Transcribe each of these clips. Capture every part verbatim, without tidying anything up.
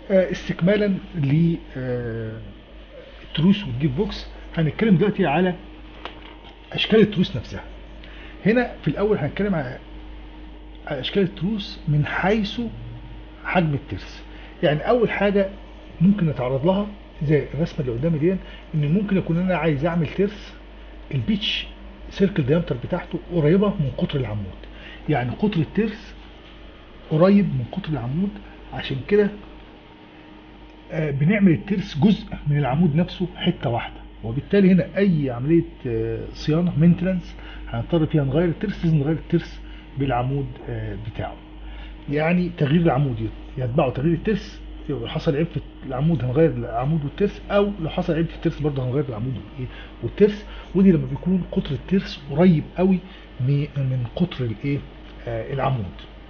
آه، استكمالا للتروس والجيف بوكس، هنتكلم دلوقتي على اشكال التروس نفسها. هنا في الاول هنتكلم على على اشكال التروس من حيث حجم الترس. يعني اول حاجه ممكن نتعرض لها زي الرسمه اللي قدامي دي، ان ممكن اكون انا عايز اعمل ترس البيتش سيركل ديامتر بتاعته قريبه من قطر العمود. يعني قطر الترس قريب من قطر العمود، عشان كده آه، بنعمل الترس جزء من العمود نفسه حته واحده، وبالتالي هنا اي عمليه آه، صيانه مينتنانس هنضطر فيها نغير الترس، لازم نغير الترس بالعمود آه، بتاعه. يعني تغيير العمود يتبعه تغيير الترس. لو حصل عيب في العمود هنغير العمود والترس، او لو حصل عيب في الترس برضه هنغير العمود والايه والترس. ودي لما بيكون قطر الترس قريب قوي من من قطر الايه آه، العمود.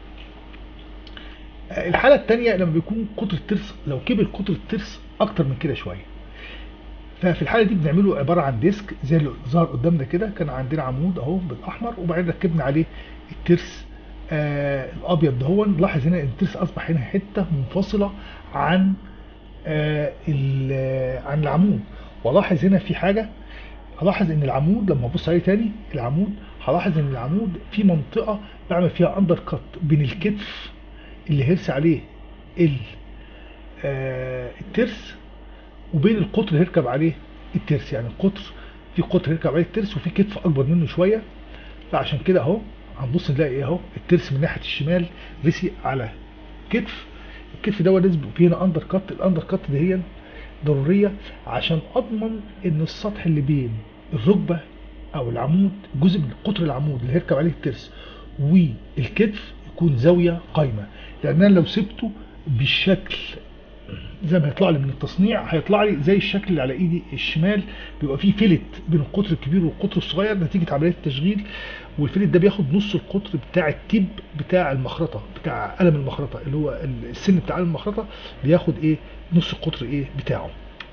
آه، الحاله الثانيه لما بيكون قطر الترس، لو كبر قطر الترس اكتر من كده شويه، ففي الحاله دي بنعمله عباره عن ديسك زي اللي ظهر قدامنا كده. كان عندنا عمود اهو بالاحمر، وبعدين ركبنا عليه الترس آه الابيض دهون. لاحظ هنا ان الترس اصبح هنا حته منفصله عن آه عن العمود. ولاحظ هنا في حاجه، هلاحظ ان العمود لما ابص عليه تاني، العمود هلاحظ ان العمود في منطقه بعمل فيها اندر كات بين الكتف اللي هيرس عليه ال- آه الترس، وبين القطر اللي هيركب عليه الترس. يعني القطر، في قطر هيركب عليه الترس وفي كتف اكبر منه شويه. فعشان كده اهو هنبص نلاقي ايه، اهو الترس من ناحيه الشمال رسي على كتف. الكتف ده لازم يبقى فيه هنا اندر كات. الاندر كات دي هي ضروريه عشان اضمن ان السطح اللي بين الركبه او العمود، جزء من قطر العمود اللي هيركب عليه الترس والكتف، يكون زاويه قايمه. لان انا لو سبته بالشكل زي ما هيطلع لي من التصنيع، هيطلع لي زي الشكل اللي على ايدي الشمال، بيبقى فيه فيلت بين القطر الكبير والقطر الصغير نتيجه عمليه التشغيل. والفيلت ده بياخد نص القطر بتاع التيب بتاع المخرطه، بتاع قلم المخرطه، اللي هو السن بتاع قلم المخرطه، بياخد ايه، نص القطر ايه بتاعه.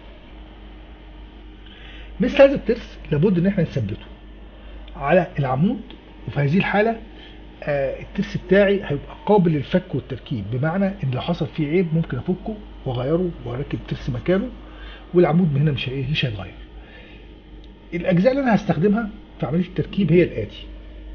مثل هذا الترس لابد ان احنا نثبته على العمود. وفي هذه الحاله آه، الترس بتاعي هيبقى قابل للفك والتركيب، بمعنى ان لو حصل فيه عيب ممكن افكه واغيره واركب ترس مكانه، والعمود من هنا مش هي- مش هيتغير. الاجزاء اللي انا هستخدمها في عمليه التركيب هي الاتي.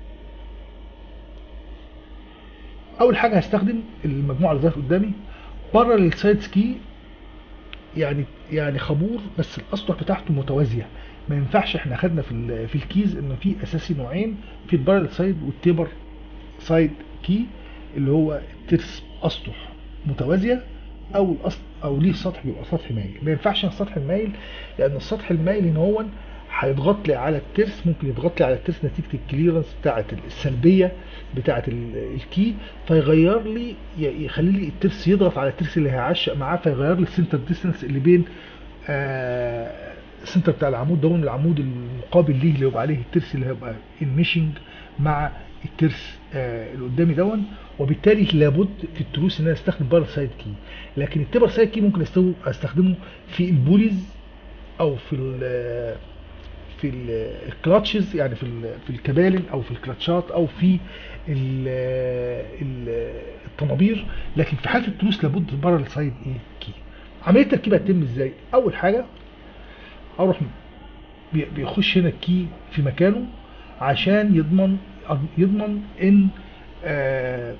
اول حاجه هستخدم المجموعه اللي ظهرت قدامي باراليل سايد سكي. يعني يعني خابور بس الاسطح بتاعته متوازيه. ما ينفعش، احنا خدنا في ال- في الكيز ان في اساسي نوعين، في الباراليل سايد والتيبر سايد كي، اللي هو الترس اسطح متوازيه، او الأسط او ليه سطح بيبقى سطح مايل. ما ينفعش السطح المايل، لان السطح المايل ان هو هيضغط لي على الترس، ممكن يضغط لي على الترس نتيجه الكليرنس بتاعه السلبيه بتاعه ال- الكي، فيغير لي، ي- يخلي لي الترس يضغط على الترس اللي هيعشق معاه، فيغير لي السنتر ديستانس اللي بين آه السنتر بتاع العمود ده والعمود المقابل ليه اللي يبقى عليه الترس اللي هيبقى الميشنج مع الترس آه اللي قدامي دون. وبالتالي لابد في التروس ان انا استخدم بار سايد كي. لكن التبر سايد كي ممكن استخدمه استخدمه في البوليز، او في ال في ال- الكلاتشز، يعني في ال- في الكبالن، او في الكلاتشات، او في ال- ال- الطنابير. لكن في حاله التروس لابد بار سايد ايه كي. عمليه التركيب هتتم ازاي؟ اول حاجه اروح بي- بيخش هنا الكي في مكانه عشان يضمن يضمن ان آه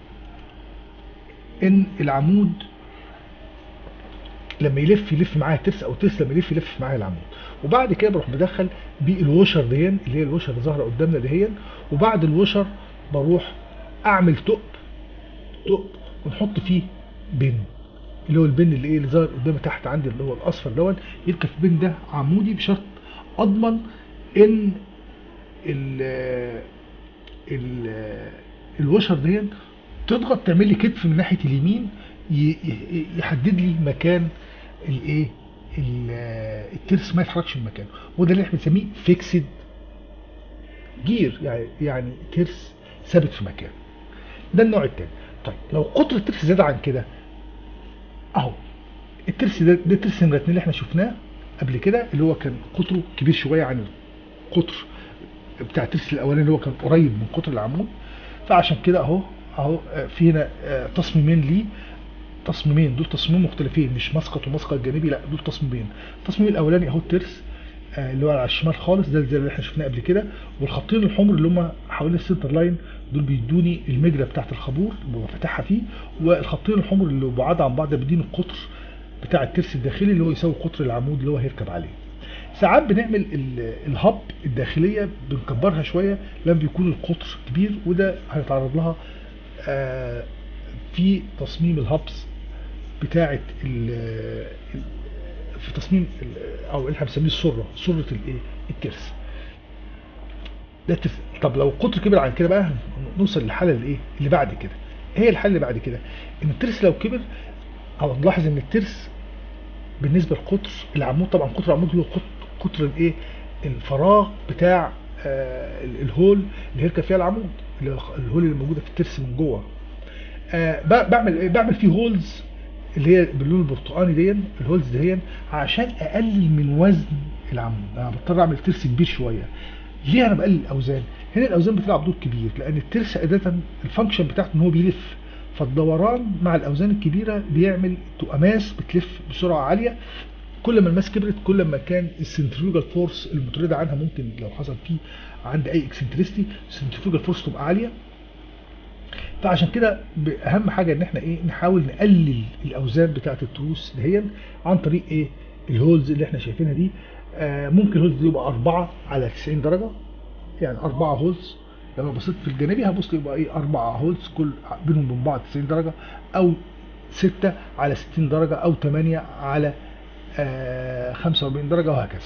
ان العمود لما يلف يلف معايا الترس، او الترس لما يلف يلف معايا العمود. وبعد كده بروح مدخل بالوشر دهين، اللي هي الوشر اللي ظاهره قدامنا دهين. وبعد الوشر بروح اعمل تقب تقب ونحط فيه بن، اللي هو البن اللي ايه اللي ظاهر قدامي تحت عندي، اللي هو الاصفر دوت. يركب في البن ده عمودي، بشرط اضمن ان ال ال الوشر دي تضغط تعمل لي كتف من ناحيه اليمين، ي- ي- يحدد لي مكان الايه ال- الترس ما يتحركش من مكانه. وده اللي احنا بنسميه فيكسد جير، يعني يعني ترس ثابت في مكانه. ده النوع الثاني. طيب لو قطر الترس زاد عن كده، اهو الترس ده ده الترس نمرة اتنين اللي احنا شفناه قبل كده، اللي هو كان قطره كبير شويه عن القطر بتاع الترس الاولاني اللي هو كان قريب من قطر العمود. فعشان كده اهو اهو آه، في هنا آه، تصميمين ليه. تصميمين، دول تصميمين مختلفين، مش مسقط ومسقط جانبي، لا دول تصميمين. التصميم الاولاني اهو الترس آه، اللي هو على الشمال خالص، ده زي اللي احنا شفناه قبل كده، والخطين الحمر اللي هم حوالين السنتر لاين دول بيدوني المجرى بتاعت الخابور اللي ببقى فاتحها فيه، والخطين الحمر اللي بعاد عن بعض بيديني القطر بتاع الترس الداخلي اللي هو يساوي قطر العمود اللي هو هيركب عليه. ساعات بنعمل ال- الهب الداخليه بنكبرها شويه لما بيكون القطر كبير، وده هنتعرض لها آه، في تصميم الهبس بتاعه ال- في تصميم ال- او اللي احنا بنسميه السره، سره الايه الترس ده الترس. طب لو القطر كبر عن كده بقى نوصل للحاله الايه اللي بعد كده. هي الحاله اللي بعد كده ان الترس لو كبر، او نلاحظ ان الترس بالنسبه لقطر العمود، طبعا قطر العمود هو قط- قطر الايه الفراغ بتاع آه ال- الهول اللي هيركب فيها العمود، اللي هو الهول اللي موجوده في الترس من جوه. آه ب- بعمل ايه؟ بعمل فيه هولز اللي هي باللون البرتقاني دي، الهولز دي عشان اقلل من وزن العمود. انا بضطر اعمل ترس كبير شويه. ليه انا بقلل الاوزان؟ هنا الاوزان بتلعب دور كبير، لان الترس عاده الفانكشن بتاعته ان هو بيلف، فالدوران مع الاوزان الكبيره بيعمل تقماس بتلف بسرعه عاليه. كل ما الماس كبرت كل ما كان السنتريفيوجال فورس المترده عنها ممكن لو حصل فيه عند اي اكسنتريستي السنتريفيوجال فورس تبقى عاليه. فعشان كده اهم حاجه ان احنا ايه نحاول نقلل الاوزان بتاعه التروس دهيا عن طريق ايه الهولز اللي احنا شايفينها دي. آه ممكن الهولز دي يبقى أربعة على تسعين درجه، يعني أربعة هولز. لما بصيت في الجانبي هبص يبقى ايه أربعة هولز كل بينهم وبين بعض تسعين درجه، او ستة على ستين درجه، او ثمانية على آه خمسة وأربعين درجه، وهكذا.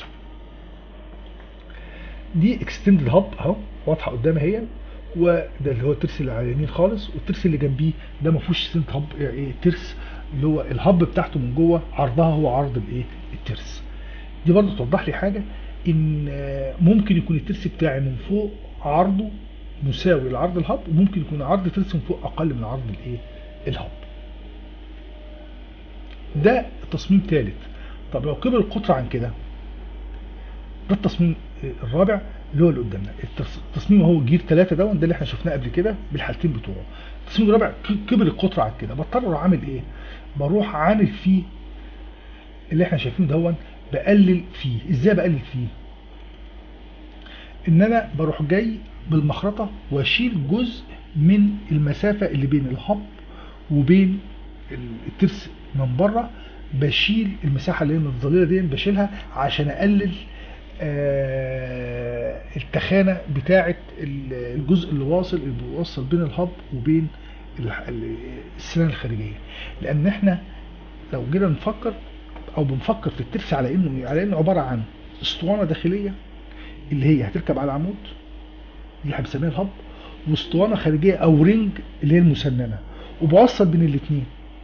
دي اكستندد هاب اهو واضحه قدامي اهي، وده اللي هو الترس اللي على اليمين خالص، والترس اللي جنبيه ده ما فيهوش سنت هاب، ايه الترس اللي هو الهب بتاعته من جوه عرضها هو عرض الايه الترس. دي برضه توضح لي حاجه ان آه، ممكن يكون الترس بتاعي من فوق عرضه مساوي لعرض الهب، وممكن يكون عرض الترس من فوق اقل من عرض الايه الهب. ده تصميم ثالث. طب لو كبر القطر عن كده، ده التصميم الرابع اللي هو اللي قدامنا. التص- التصميم هو جير ثلاثة ده ده اللي احنا شفناه قبل كده بالحالتين بتوعه. التصميم الرابع ك- كبر القطر عن كده، بضطر اروح عامل ايه؟ بروح عامل فيه اللي احنا شايفينه دون، بقلل فيه. ازاي بقلل فيه؟ ان انا بروح جاي بالمخرطه واشيل جزء من المسافه اللي بين الهب وبين الترس من بره، بشيل المساحه اللي هي الظليله دي بشيلها عشان اقلل آه، التخانه بتاعه الجزء اللي واصل اللي بيوصل بين الهب وبين الح- السنان الخارجيه. لان احنا لو جينا نفكر او بنفكر في الترس على انه على انه عباره عن اسطوانه داخليه اللي هي هتركب على العمود اللي احنا بنسميها الهب، واسطوانه خارجيه او رينج اللي هي المسننه، وبوصل بين الاثنين.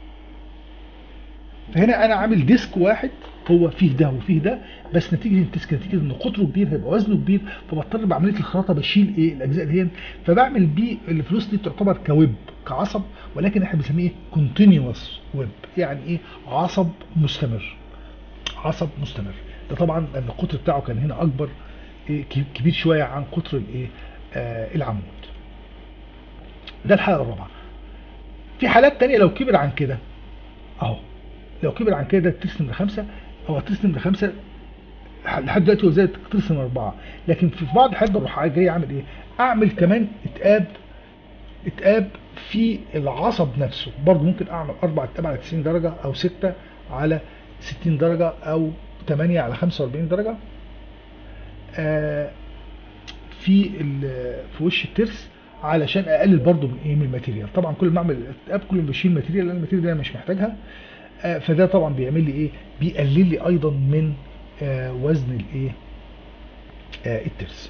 فهنا انا عامل ديسك واحد هو فيه ده وفيه ده، بس نتيجه الديسك نتيجه ان قطره كبير هيبقى وزنه كبير، فبضطر بعمليه الخراطه بشيل ايه الاجزاء اللي هي، فبعمل بيه الفلوس دي تعتبر كويب كعصب، ولكن احنا بنسميه كونتينيوس ويب، يعني ايه عصب مستمر. عصب مستمر ده طبعا لان القطر بتاعه كان هنا اكبر إيه كبير شويه عن قطر الايه آه العمود. ده الحاله الرابعه. في حالات تانية لو كبر عن كده اهو، لو كبر عن كده ده الترس نمرة خمسة، او الترس نمرة خمسة لحد دلوقتي هو زي الترس نمرة أربعة، لكن في بعض الحالات بروح جاي اعمل ايه؟ اعمل كمان اتقاب اتقاب في العصب نفسه، برضه ممكن اعمل اربع اتقاب على تسعين درجه، او ستة على ستين درجه، او ثمانية على خمسة وأربعين درجه آه في ال- في وش الترس، علشان اقلل برضه من ايه من الماتيريال. طبعا كل ما اعمل اتقاب كل ما بشيل ماتيريال، لان الماتيريال دي انا مش محتاجها. آه، فده طبعا بيعمل لي ايه بيقلل لي ايضا من آه، وزن الايه آه، الترس.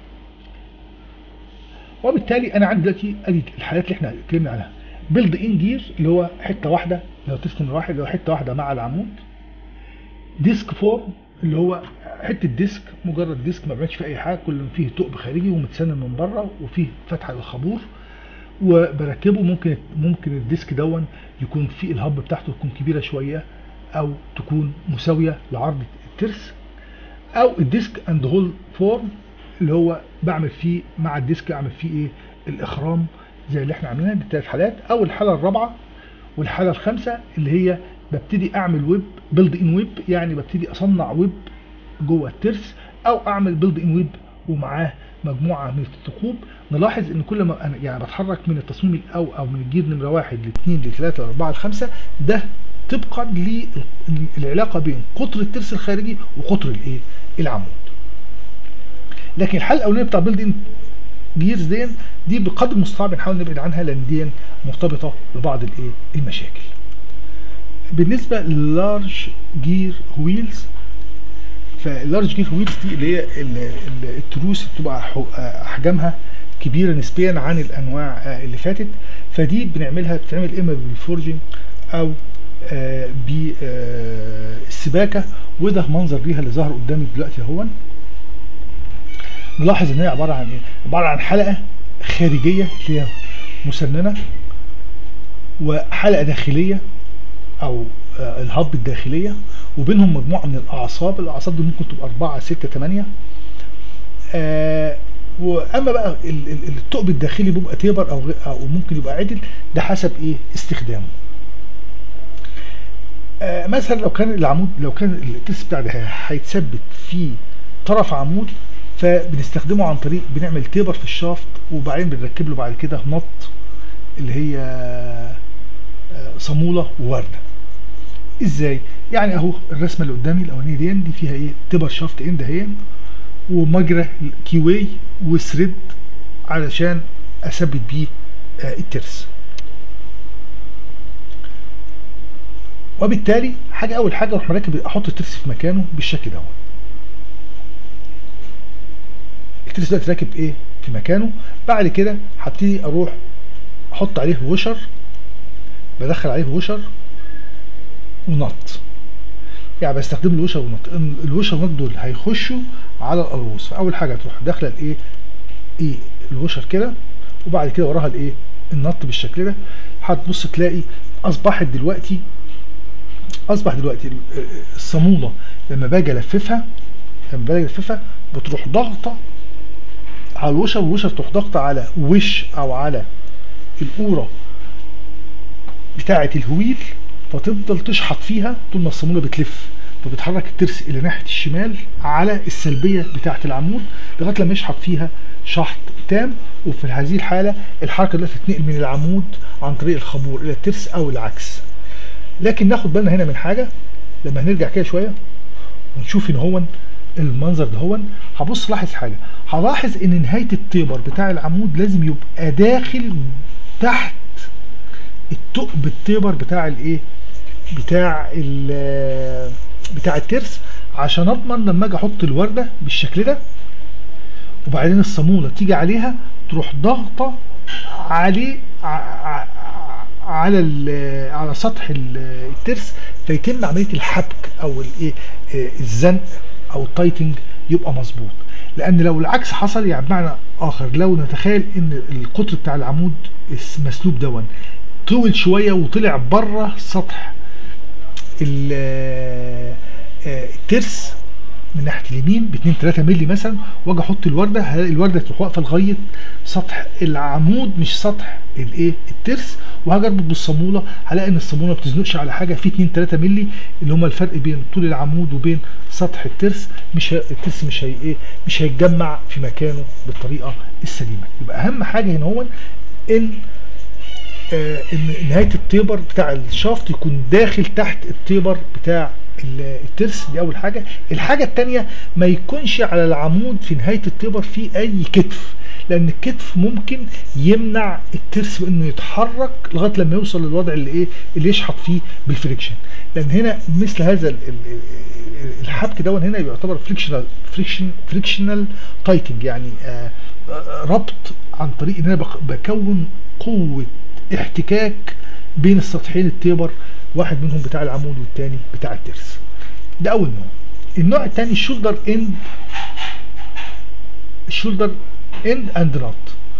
وبالتالي انا عندي دلوقتي ادي الحالات اللي احنا اتكلمنا عنها. بيلد ان جير اللي هو حته واحده، اللي هو ترس نمره واحد اللي هو حته واحده مع العمود. ديسك فورم اللي هو حته ديسك، مجرد ديسك ما بيعملش فيه اي حاجه، كل ما فيه ثقب خارجي ومتسنن من بره وفيه فتحه للخابور، وبركبه. ممكن ممكن الديسك دون يكون فيه الهب بتاعته تكون كبيره شويه، او تكون مساويه لعرض الترس، او الديسك اند هول فورم اللي هو بعمل فيه مع الديسك اعمل فيه ايه الاخرام زي اللي احنا عاملينها. دي ثلاث حالات. او الحاله الرابعه والحاله الخامسه اللي هي ببتدي اعمل ويب بيلد ان ويب، يعني ببتدي اصنع ويب جوه الترس، او اعمل بيلد ان ويب ومعاه مجموعه من الثقوب. نلاحظ ان كل ما انا يعني بتحرك من التصميم الاول او من الجير نمره واحد لاثنين لثلاثه لاربعه لخمسه، ده طبقا للعلاقه بين قطر الترس الخارجي وقطر الايه العمود. لكن الحل الاولاني بتاع بيلد ان جيرز دي دي بقدر المستطاع بنحاول نبعد عنها، لان دي مرتبطه ببعض الايه المشاكل. بالنسبه للارج جير ويلز، فاللارج جير ويلز دي اللي هي التروس بتبقى احجامها كبيره نسبيا عن الانواع اللي فاتت، فدي بنعملها بتعمل اما بالفورجنج او بالسباكه، وده منظر ليها اللي ظهر قدامي دلوقتي اهو. نلاحظ ان هي عباره عن ايه؟ عباره عن حلقه خارجيه اللي هي مسننه، وحلقه داخليه او الهب الداخليه، وبينهم مجموعه من الاعصاب. الاعصاب دي ممكن تبقى اربعه سته تمانيه. آه واما بقى الثقب الداخلي بيبقى تيبر او او ممكن يبقى عدل، ده حسب ايه استخدامه. آه مثلا لو كان العمود لو كان الترس بتاع ده هيتثبت في طرف عمود، فبنستخدمه عن طريق بنعمل تيبر في الشافت، وبعدين بنركب له بعد كده نط اللي هي صاموله وورده. ازاي؟ يعني اهو الرسمه اللي قدامي الاولانيه دي دي فيها ايه؟ تيبر شافت اند اهي، ومجرى كيواي وثريد علشان اثبت بيه الترس. وبالتالي حاجه اول حاجه اروح مركب احط الترس في مكانه بالشكل ده. الترس دلوقتي راكب ايه في مكانه. بعد كده هبتدي اروح احط عليه وشر، بدخل عليه وشر ونط، يعني بستخدم الوشر والنط. الوشر والنط دول هيخشوا على القلوص، فاول حاجه تروح داخله الايه ايه الوشر كده، وبعد كده وراها الايه النط بالشكل ده. هتبص تلاقي اصبحت دلوقتي اصبح دلوقتي الصاموله لما باجي الففها لما باجي الففها بتروح ضاغطه على الوشر، والوشر تروح ضاغطه على وش او على القوره بتاعه الهويل، فتفضل تشحط فيها طول ما الصاموله بتلف، فبتحرك الترس الى ناحيه الشمال على السلبيه بتاعه العمود لغايه لما يشحط فيها شحط تام. وفي هذه الحاله الحركه دي تتنقل من العمود عن طريق الخابور الى الترس او العكس. لكن ناخد بالنا هنا من حاجه، لما هنرجع كده شويه ونشوف ان هو المنظر ده هو، هبص لاحظ حاجه، هلاحظ ان نهايه التيبر بتاع العمود لازم يبقى داخل تحت الثقب التيبر بتاع الايه بتاع ال بتاع الترس، عشان اضمن لما اجي احط الورده بالشكل ده وبعدين الصاموله تيجي عليها تروح ضاغطه عليه على على سطح الترس، فيتم عمليه الحبك او الايه الزنق او التايتنج يبقى مظبوط. لان لو العكس حصل، يعني بمعنى اخر لو نتخيل ان القطر بتاع العمود المسلوب دون طول شويه وطلع بره سطح الترس من ناحيه اليمين ب اتنين تلاته مللي مثلا، واجي احط الورده، هلاقي الورده تروح واقفه لغايه سطح العمود مش سطح الايه الترس، وهاجي اربط بالصاموله هلاقي ان الصاموله ما بتزنقش على حاجه في اتنين تلاته مللي اللي هم الفرق بين طول العمود وبين سطح الترس. مش الترس مش هي ايه مش هيتجمع في مكانه بالطريقه السليمه. يبقى اهم حاجه هنا هو ان آه ان نهايه التيبر بتاع الشافت يكون داخل تحت التيبر بتاع الترس. دي اول حاجه. الحاجه الثانيه ما يكونش على العمود في نهايه التيبر في اي كتف، لان الكتف ممكن يمنع الترس بانه يتحرك لغايه لما يوصل للوضع اللي ايه اللي يشحط فيه بالفريكشن. لان هنا مثل هذا الحبك ده هنا يعتبر فريكشنال فريكشن فريكشنال تايتنج، يعني آه ربط عن طريق ان انا بكون قوه احتكاك بين السطحين التيبر، واحد منهم بتاع العمود والتاني بتاع الترس. ده اول نوع. النوع الثاني الشولدر اند الشولدر اند اند نوت.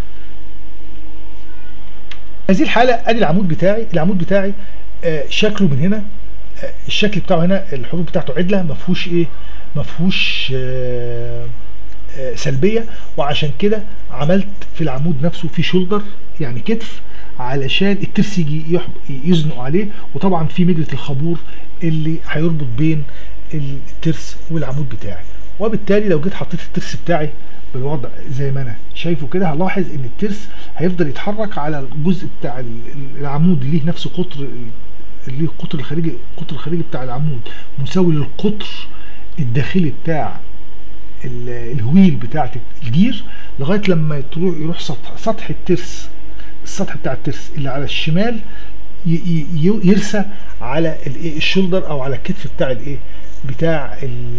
هذه الحاله ادي العمود بتاعي العمود بتاعي آه شكله من هنا، آه الشكل بتاعه هنا الحروف بتاعته عدله، ما فيهوش ايه ما فيهوش آه آه سلبيه، وعشان كده عملت في العمود نفسه في شولدر يعني كتف علشان الترس يجي يزنق عليه، وطبعا في مجرة الخابور اللي هيربط بين الترس والعمود بتاعي. وبالتالي لو جيت حطيت الترس بتاعي بالوضع زي ما انا شايفه كده، هلاحظ ان الترس هيفضل يتحرك على الجزء بتاع العمود اللي ليه نفس قطر اللي القطر الخارجي القطر الخارجي بتاع العمود مساوي للقطر الداخلي بتاع الهويل بتاعت الجير، لغايه لما تروح يروح سطح سطح الترس السطح بتاع الترس اللي على الشمال يرسى على الايه الشولدر او على الكتف بتاع الايه بتاع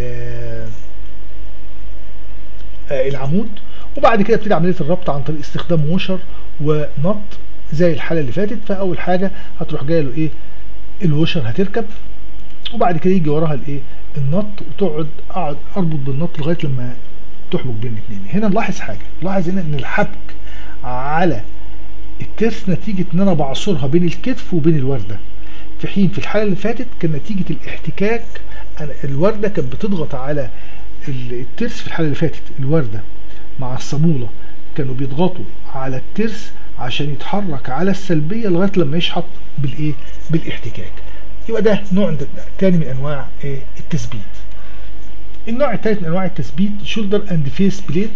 العمود. وبعد كده ابتدي عمليه الربط عن طريق استخدام ووشر ونط زي الحاله اللي فاتت. فاول حاجه هتروح جايه له ايه الووشر هتركب، وبعد كده يجي وراها الايه النط، وتقعد اقعد اربط بالنط لغايه لما تحبك بين الاثنين. هنا نلاحظ حاجه، نلاحظ هنا ان الحبك على الترس نتيجه ان انا بعصرها بين الكتف وبين الورده، في حين في الحاله اللي فاتت كان نتيجه الاحتكاك الورده كانت بتضغط على الترس. في الحاله اللي فاتت الورده مع الصاموله كانوا بيضغطوا على الترس عشان يتحرك على السلبيه لغايه لما يشحط بالايه بالاحتكاك. يبقى ده نوع تاني من انواع إيه التثبيت. النوع الثالث من انواع التثبيت شولدر اند فيس بليت.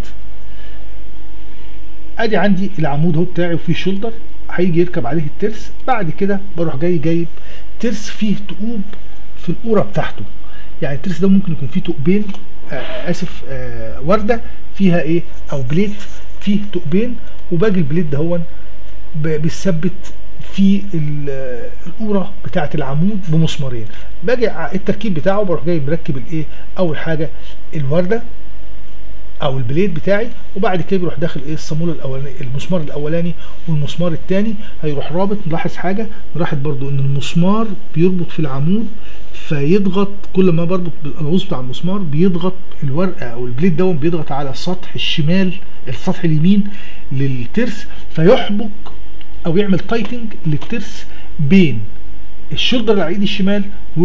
ادي عندي العمود اهو بتاعي وفيه شولدر هيجي يركب عليه الترس. بعد كده بروح جاي جايب ترس فيه ثقوب في القوره بتاعته، يعني الترس ده ممكن يكون فيه ثقبين آه اسف آه ورده فيها ايه او بليت فيه ثقبين، وباجي البليت ده هو بيثبت في القوره بتاعه العمود بمسمارين. باجي التركيب بتاعه بروح جاي مركب الايه اول حاجه الورده او البليد بتاعي، وبعد كده بيروح داخل ايه الصاموله الاولاني المسمار الاولاني والمسمار الثاني هيروح رابط. نلاحظ حاجه نلاحظ برضو ان المسمار بيربط في العمود فيضغط، كل ما بربط بالقوس بتاع المسمار بيضغط الورقه او البليد ده بيضغط على السطح الشمال السطح اليمين للترس، فيحبك او يعمل تايتنج للترس بين الشولدر اللي على ايدي الشمال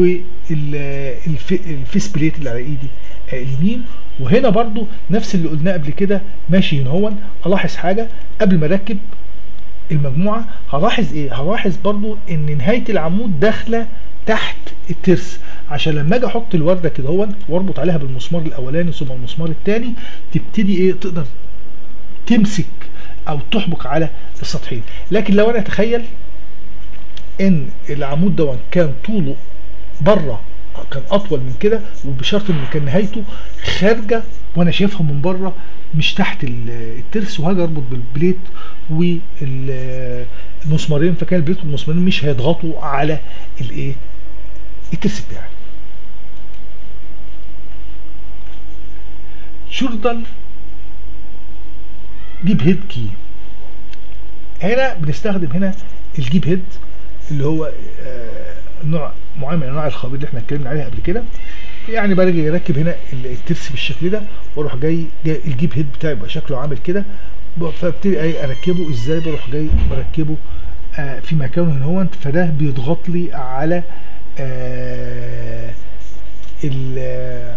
والفيس بليت اللي على ايدي اليمين. وهنا برضو نفس اللي قلناه قبل كده ماشي. هنا هون الاحظ حاجه قبل ما اركب المجموعه، هلاحظ ايه هلاحظ برضو ان نهايه العمود داخله تحت الترس، عشان لما اجي احط الورده كده هون واربط عليها بالمسمار الاولاني ثم المسمار الثاني تبتدي ايه تقدر تمسك او تحبك على السطحين. لكن لو انا اتخيل ان العمود ده كان طوله بره كان اطول من كده، وبشرط ان كان نهايته خارجه وانا شايفها من بره مش تحت الترس، وهاجي اربط بالبليت والمسمارين، فكان البليت والمسمارين مش هيضغطوا على الايه الترس بتاعي. شولدر جيب هيد كي. هنا بنستخدم هنا الجيب هيد اللي هو آه نوع معين من انواع الخابير اللي احنا اتكلمنا عليها قبل كده. يعني برجع اركب هنا الترس بالشكل ده واروح جاي, جاي الجيب هيد بتاعي يبقى شكله عامل كده، فابتدي اركبه ازاي بروح جاي بركبه آه في مكانه هنا هو، فده بيضغط لي على آه ال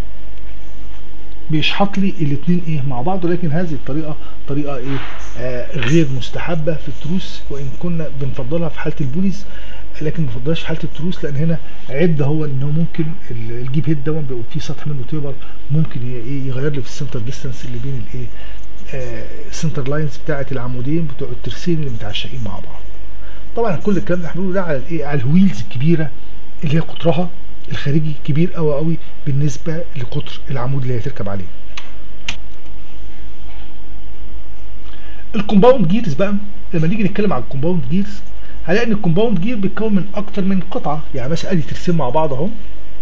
بيشحط لي الاثنين ايه مع بعض. ولكن هذه الطريقه طريقه ايه آه غير مستحبه في التروس، وان كنا بنفضلها في حاله البوليز لكن ما بفضلهاش في حاله التروس، لان هنا عيب هو ان هو ممكن الجيب هيد ده بيبقى فيه سطح منه تيبر ممكن ايه يغير لي في السنتر ديستانس اللي بين الايه آه السنتر لاينز بتاعه العمودين بتوع الترسين اللي متعشقين مع بعض. طبعا كل الكلام اللي احنا بنقوله ده على الايه على الويلز الكبيره اللي هي قطرها الخارجي كبير قوي قوي بالنسبه لقطر العمود اللي هتركب عليه. الكومباوند جيرز بقى، لما نيجي نتكلم على الكومباوند جيرز هنلاقي ان الكومباوند جير بيتكون من اكتر من قطعه. يعني مثلا ادي ترسين مع بعض اهو،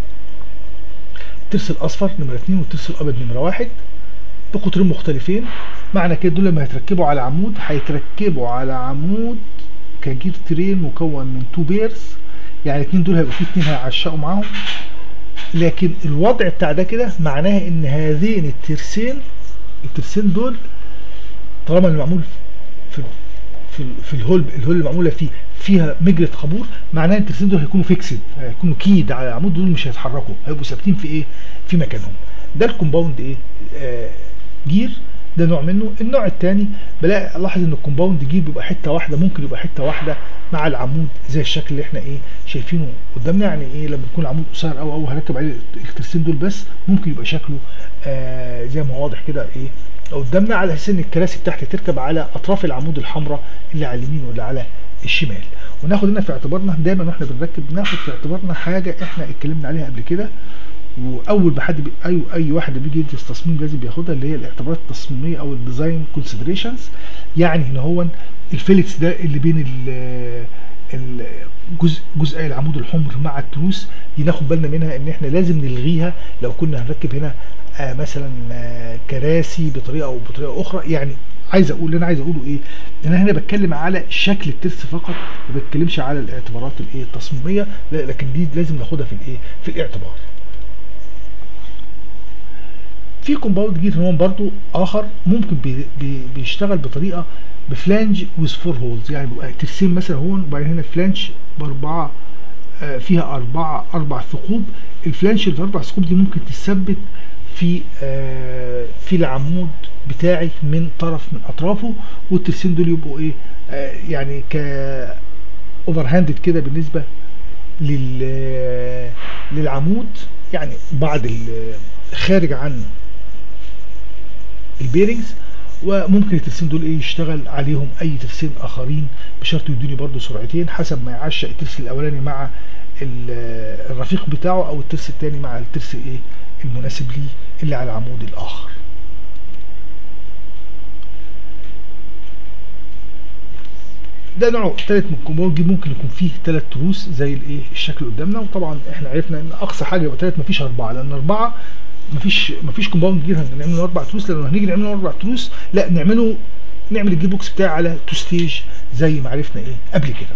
الترس الاصفر نمره اتنين والترس الابيض نمره واحد بقطرين مختلفين. معنى كده دول لما هيتركبوا على عمود هيتركبوا على عمود كجير ترين مكون من تو بيرز، يعني اتنين دول هيبقى فيه اتنين هيعشقوا معاهم. لكن الوضع بتاع ده كده معناه ان هذين الترسين الترسين دول طالما اللي معمول في في في الهول الهول اللي معموله فيه فيها مجرة خابور، معناها ان الترسين دول هيكونوا فيكسد هيكونوا كيد على العمود، دول مش هيتحركوا هيبقوا ثابتين في ايه في مكانهم. ده الكومباوند ايه آه جير ده نوع منه. النوع الثاني بلاقي الاحظ ان الكومباوند جير بيبقى حته واحده، ممكن يبقى حته واحده مع العمود زي الشكل اللي احنا ايه شايفينه قدامنا. يعني ايه لما يكون العمود قصير او او هركب عليه الترسين دول بس، ممكن يبقى شكله آه زي ما واضح كده ايه قدامنا، على اساس ان الكراسي بتاعتي تركب على اطراف العمود الحمراء اللي على اليمين واللي على الشمال. وناخد هنا في اعتبارنا دايما واحنا بنركب، ناخد في اعتبارنا حاجه احنا اتكلمنا عليها قبل كده، واول ما حد بي... اي اي واحد بيجي يدرس تصميم لازم بياخدها، اللي هي الاعتبارات التصميميه او الديزاين كونسيدريشنز. يعني ان هو الفيلتس ده اللي بين ال الجزء جزء العمود الحمر مع التروس دي ناخد بالنا منها ان احنا لازم نلغيها لو كنا هنركب هنا آه مثلا آه كراسي بطريقه او بطريقه اخرى. يعني عايز اقول اللي انا عايز اقوله ايه، ان انا هنا بتكلم على شكل الترس فقط، ما بتكلمش على الاعتبارات الايه التصميميه، لا لكن دي لازم ناخدها في الايه في الاعتبار. في كومباوند جير هون برضو اخر ممكن بي بي بيشتغل بطريقه بفلانج ويز فور هولز، يعني بيبقى ترسين مثلا هون وبعدين هنا الفلانج باربعه آه فيها اربعه اربع ثقوب. الفلانش الاربع ثقوب دي ممكن تثبت في آه في العمود بتاعي من طرف من اطرافه، والترسين دول يبقوا ايه آه يعني ك اوفر هاندد كده بالنسبه لل للعمود، يعني بعد خارج عن البيرنجز. وممكن الترسين دول ايه يشتغل عليهم اي ترسين اخرين بشرط يدوني برضو سرعتين حسب ما يعشق الترس الاولاني مع الرفيق بتاعه، او الترس الثاني مع الترس ايه المناسب ليه اللي على العمود الاخر. ده نوع ثالث من الكومباوند، ممكن يكون فيه ثلاث تروس زي الايه الشكل قدامنا. وطبعا احنا عرفنا ان اقصى حاجه يبقى ثلاث، مفيش اربعه، لان اربعه مفيش مفيش كومباوند جير هنعمل له اربع تروس. لو هنيجي نعمل له اربع تروس لا نعمله نعمل الجير بوكس بتاعي على تو ستيج زي ما عرفنا ايه قبل كده.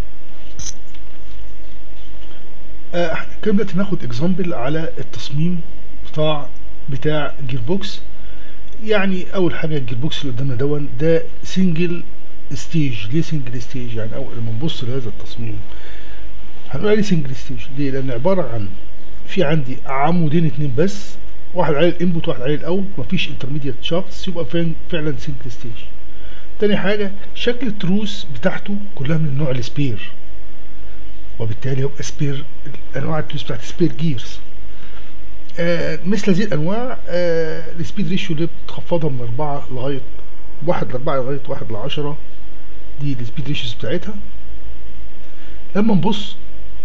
آه احنا كده دلوقتي ناخد اكزامبل على التصميم بتاع بتاع جير بوكس. يعني اول حاجه الجير بوكس اللي قدامنا دون ده سنجل ستيج. ليه سنجل ستيج؟ يعني اول لما نبص لهذا التصميم هنقول عليه سنجل ستيج. ليه؟ لان عباره عن في عندي عمودين اتنين بس، واحد عليه الانبوت واحد عليه الاوت، مفيش انترميديت شافتس، يبقى فعلا سنجل ستيج. تاني حاجه شكل التروس بتاعته كلها من النوع السبير، وبالتالي يبقى سبير انواع التروس بتاعت سبير جيرز. آه مثل هذه الانواع آه السبيد ريشيو اللي بتخفضها من اربعه لغايه واحد لاربعه لغايه واحد لعشره، دي السبيد ريشيوز بتاعتها. لما نبص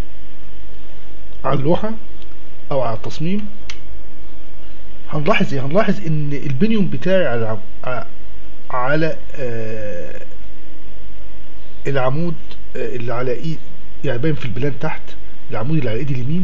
على اللوحه او على التصميم هنلاحظ ايه؟ هنلاحظ ان البنيوم بتاعي على على آه العمود آه اللي على ايد، يعني باين في البلان تحت العمود اللي على ايدي اليمين،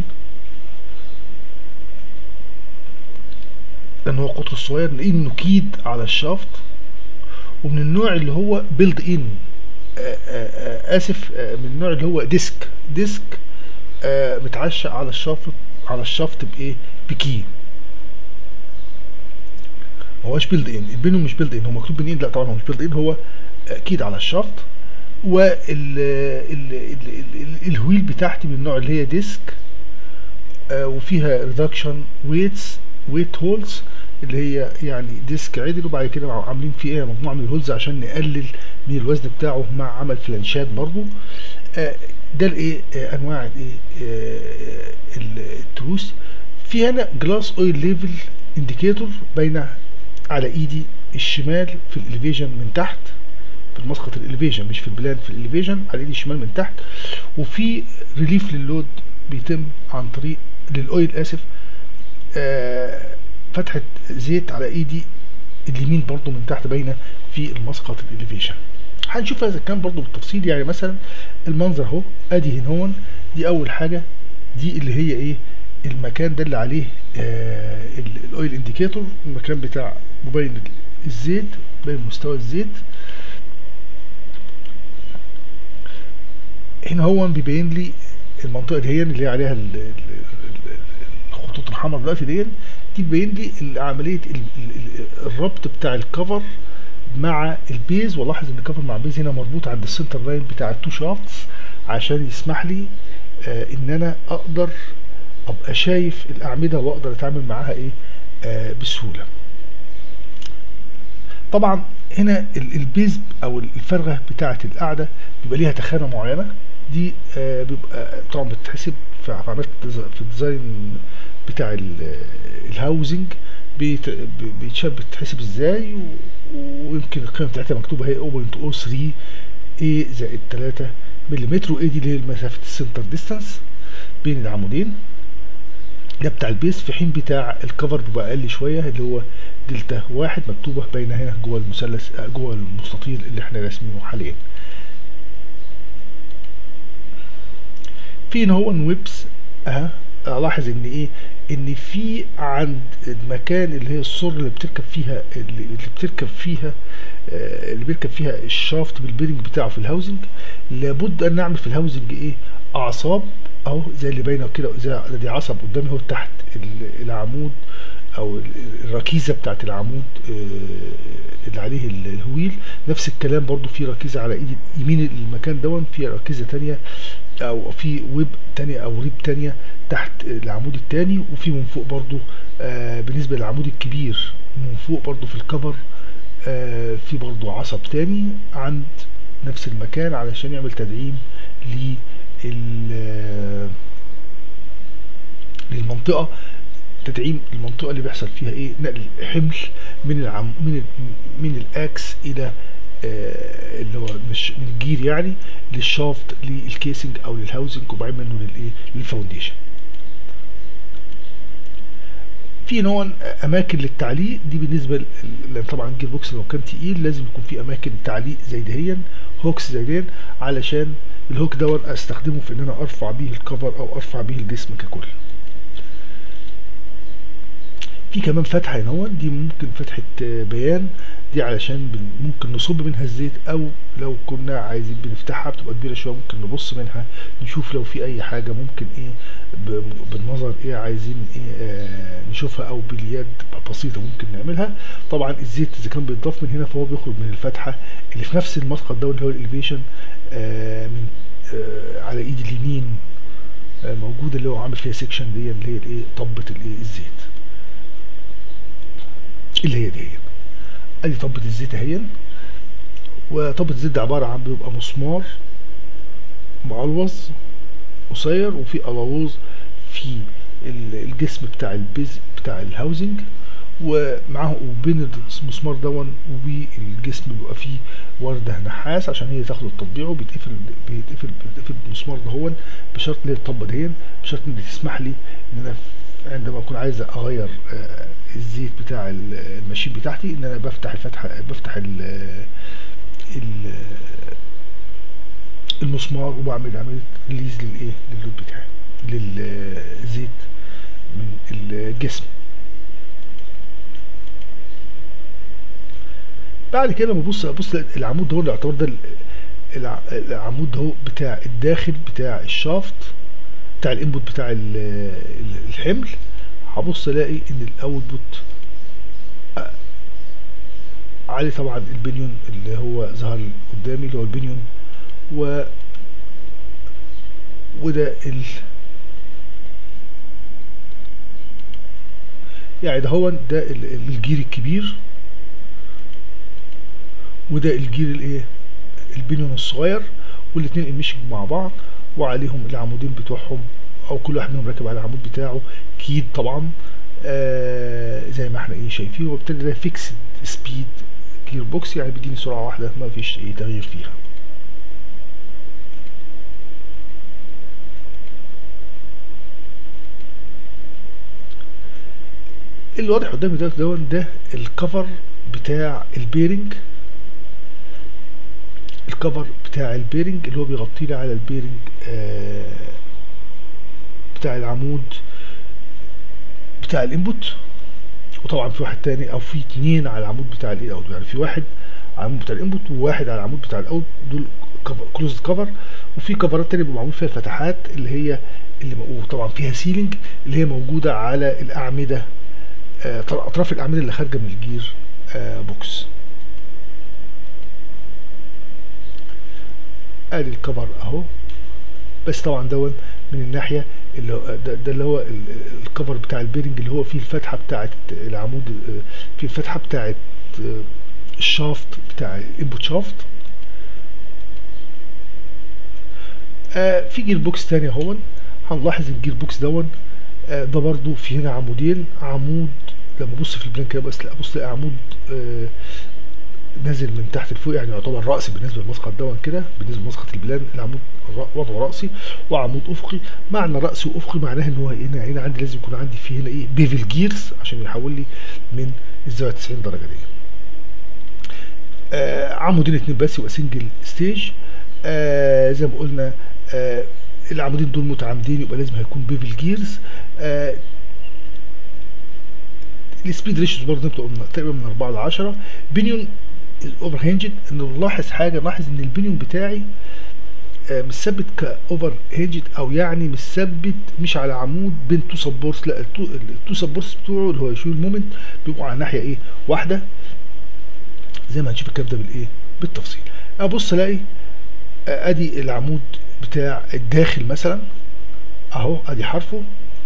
لان هو قطره صغير، نلاقيه انه كيد على الشافت، ومن النوع اللي هو بيلد ان آآ آآ اسف آآ من النوع اللي هو ديسك ديسك متعشق على الشافت على الشافت بايه؟ بكي. ما هوش بيلد ان، البينو مش بيلد ان، هو مكتوب بين ان، لا طبعا هو مش بيلد ان، هو اكيد على الشافت. وال الهويل بتاعتي من النوع اللي هي ديسك وفيها ريدكشن ويتس ويت هولز اللي هي يعني ديسك عدل، وبعد كده عاملين فيه ايه مجموعه من الهولز عشان نقلل من الوزن بتاعه مع عمل فلانشات برضو. آه ده الايه آه انواع الايه آه التروس. في هنا جلاس اويل ليفل انديكيتور باينه على ايدي الشمال في الاليفيجن من تحت، في المسقط الاليفيجن مش في البلان، في الاليفيجن على ايدي الشمال من تحت. وفي ريليف لللود بيتم عن طريق للاويل اسف آه فتحة زيت على ايدي اليمين برضو من تحت باينه في المسقط الاليفيشن. هنشوف هذا الكلام برضو بالتفصيل. يعني مثلا المنظر اهو ادي هنا هون، دي اول حاجه، دي اللي هي ايه المكان ده اللي عليه آه الاويل انديكيتور، المكان بتاع مبين الزيت، باين مستوى الزيت. هنا هو بيبين لي المنطقه دي اللي هي عليها الخطوط الحمراء دلوقتي دي دي تبين لي عمليه الربط بتاع الكفر مع البيز. ولاحظ ان الكفر مع البيز هنا مربوط عند السنتر لاين بتاع التو شافتس عشان يسمح لي آه ان انا اقدر ابقى شايف الاعمده واقدر اتعامل معاها ايه آه بسهوله. طبعا هنا البيز او الفرغه بتاعه القاعده بيبقى ليها تخانه معينه، دي آه بيبقى طبعا بتتحسب في عمليه في الديزاين بتاع الهاوزنج، بيتشاف بتتحسب ازاي، ويمكن القيمه بتاعتها مكتوبه هي صفر فاصلة صفر ثلاثة اي زائد ثلاثة ملم، واي دي اللي هي مسافه السنتر ديستانس بين العمودين، ده بتاع البيس. في حين بتاع الكفر بيبقى اقل شويه، اللي هو دلتا واحد مكتوبه باينه هنا جوه المثلث جوه المستطيل اللي احنا راسمينه حاليا. في ان هو ويبس اها، الاحظ ان ايه، ان في عند المكان اللي هي السر اللي بتركب فيها اللي بتركب فيها آه اللي بيركب فيها الشافت بالبيرنج بتاعه في الهاوزنج، لابد ان نعمل في الهاوزنج ايه، اعصاب اهو زي اللي باينه كده، زي دي عصب قدامي اهو تحت العمود او الركيزه بتاعت العمود آه اللي عليه الهويل. نفس الكلام برضو في ركيزه على ايد يمين المكان دون، في ركيزه تانية او في ويب تانية او ريب تانية تحت العمود التاني، وفي من فوق برضو آه بالنسبه للعمود الكبير من فوق برضو في الكفر آه في برضو عصب تاني عند نفس المكان علشان يعمل تدعيم للمنطقه، تدعيم المنطقه اللي بيحصل فيها ايه، نقل حمل من العم من من الاكس الى آه اللي هو مش من الجير يعني للشافت للكيسنج او للهاوزنج، وبعدين منه للايه للفاونديشن. في نوع اماكن للتعليق دي بالنسبه لان طبعا الجير بوكس لو كان تقيل لازم يكون في اماكن تعليق زي دهيا، هوكس زي دهيا، علشان الهوك دون استخدمه في ان انا ارفع بيه الكفر او ارفع بيه الجسم ككل. في كمان فتحه هنا، دي ممكن فتحه بيان، دي علشان ممكن نصب منها الزيت، او لو كنا عايزين بنفتحها بتبقى كبيره شويه ممكن نبص منها نشوف لو في اي حاجه ممكن ايه بالنظر ايه عايزين ايه آه نشوفها، او باليد بسيطه ممكن نعملها. طبعا الزيت اذا كان بيتضاف من هنا فهو بيخرج من الفتحه اللي في نفس المسقط ده اللي هو الاليفيشن آه من آه على ايد اليمين آه موجوده، اللي هو عامل فيها سيكشن دي اللي هي الايه طبه الايه الزيت اللي هي دي. ادي طبة الزيت اهي، وطبة الزيت دي عبارة عن بيبقى مسمار مقلوص قصير، وفي قلاووز في الجسم بتاع البيز بتاع الهاوزنج، ومعاه وبين المسمار دون والجسم بيبقى فيه ورده نحاس عشان هي تاخد التطبيع، وبيتقفل بيتقفل بيتقفل بالمسمار دهون بشرط ان هي الطبه دهين، بشرط ان تسمح لي ان انا عندما اكون عايز اغير آه الزيت بتاع الماشين بتاعتي ان انا بفتح الفتحه بفتح ال ال المسمار وبعمل عمليه ريليز للايه لللود بتاعي للزيت من الجسم. بعد كده لما ابص ابص العمود ده، اللي يعتبر ده العمود ده بتاع الداخل بتاع الشافت بتاع الانبوت بتاع الحمل، هبص الاقي ان الاوتبوت عليه طبعا البنيون اللي هو ظهر قدامي اللي هو البنيون، و وده ال يعني ده هو ده الجير الكبير، وده الجير الايه البنيون الصغير، والاتنين انمشوا مع بعض وعليهم العمودين بتوعهم، او كل واحد منهم راكب على العمود بتاعه كيد طبعا آه زي ما احنا ايه شايفين، وبالتالي ده فيكسد سبيد جير بوكس، يعني بيديني سرعه واحده ما فيش ايه تغيير فيها. اللي واضح قدامي ده ده ده الكفر بتاع البيرنج، الكفر بتاع البيرنج اللي هو بيغطي لي على البيرنج آه بتاع العمود بتاع الانبوت، وطبعا في واحد تاني او في اتنين على العمود بتاع الايه اوت، يعني في واحد على العمود بتاع الانبوت وواحد على العمود بتاع الاوت، دول كلوزد كفر. وفي كفرات تانية بيبقى معمول فيها فتحات اللي هي اللي وطبعا فيها سيلينج اللي هي موجوده على الاعمده آه اطراف الاعمده اللي خارجه من الجير آه بوكس. ادي الكفر اهو، بس طبعا دون من الناحيه اللي هو ده, ده اللي هو الكفر بتاع البيرنج اللي هو فيه الفتحه بتاعه العمود، فيه الفتحه بتاعه الشافت بتاع الانبوت شافت. آه في جير بوكس تاني اهون، هنلاحظ الجير بوكس دون آه ده برضو في هنا عمودين، عمود لما ابص في البلان كده بس ابص الاقي عمود آه نازل من تحت لفوق، يعني يعتبر رأسي بالنسبه للمسقط دون كده، بالنسبه لمسقط البلان العمود وضعه رأسي وعمود افقي. معنى رأسي وافقي معناها ان هو هنا هنا عندي لازم يكون عندي فيه هنا ايه بيفل جيرز عشان يحول لي من الزاويه تسعين درجه دي. آه عمودين اتنين بس يبقى سنجل ستيج. آه زي ما قلنا آه العمودين دول متعامدين يبقى لازم هيكون بيفل جيرز. آه السبيد ريشيوز برضه بتبقى تقريبا من أربعة ل عشرة. بينيون اوفر هينجد، ان نلاحظ حاجه، نلاحظ ان البينيون بتاعي آه مش ثابت كاوفر هينجد، او يعني مش ثابت مش على عمود بين تو سبورتس، لا التو, التو سبورتس بتوعه اللي هو يشيل المومنت بيبقوا على ناحيه ايه واحده، زي ما هنشوف الكلام ده بالايه بالتفصيل. ابص الاقي آه ادي العمود بتاع الداخل مثلا اهو، ادي حرفه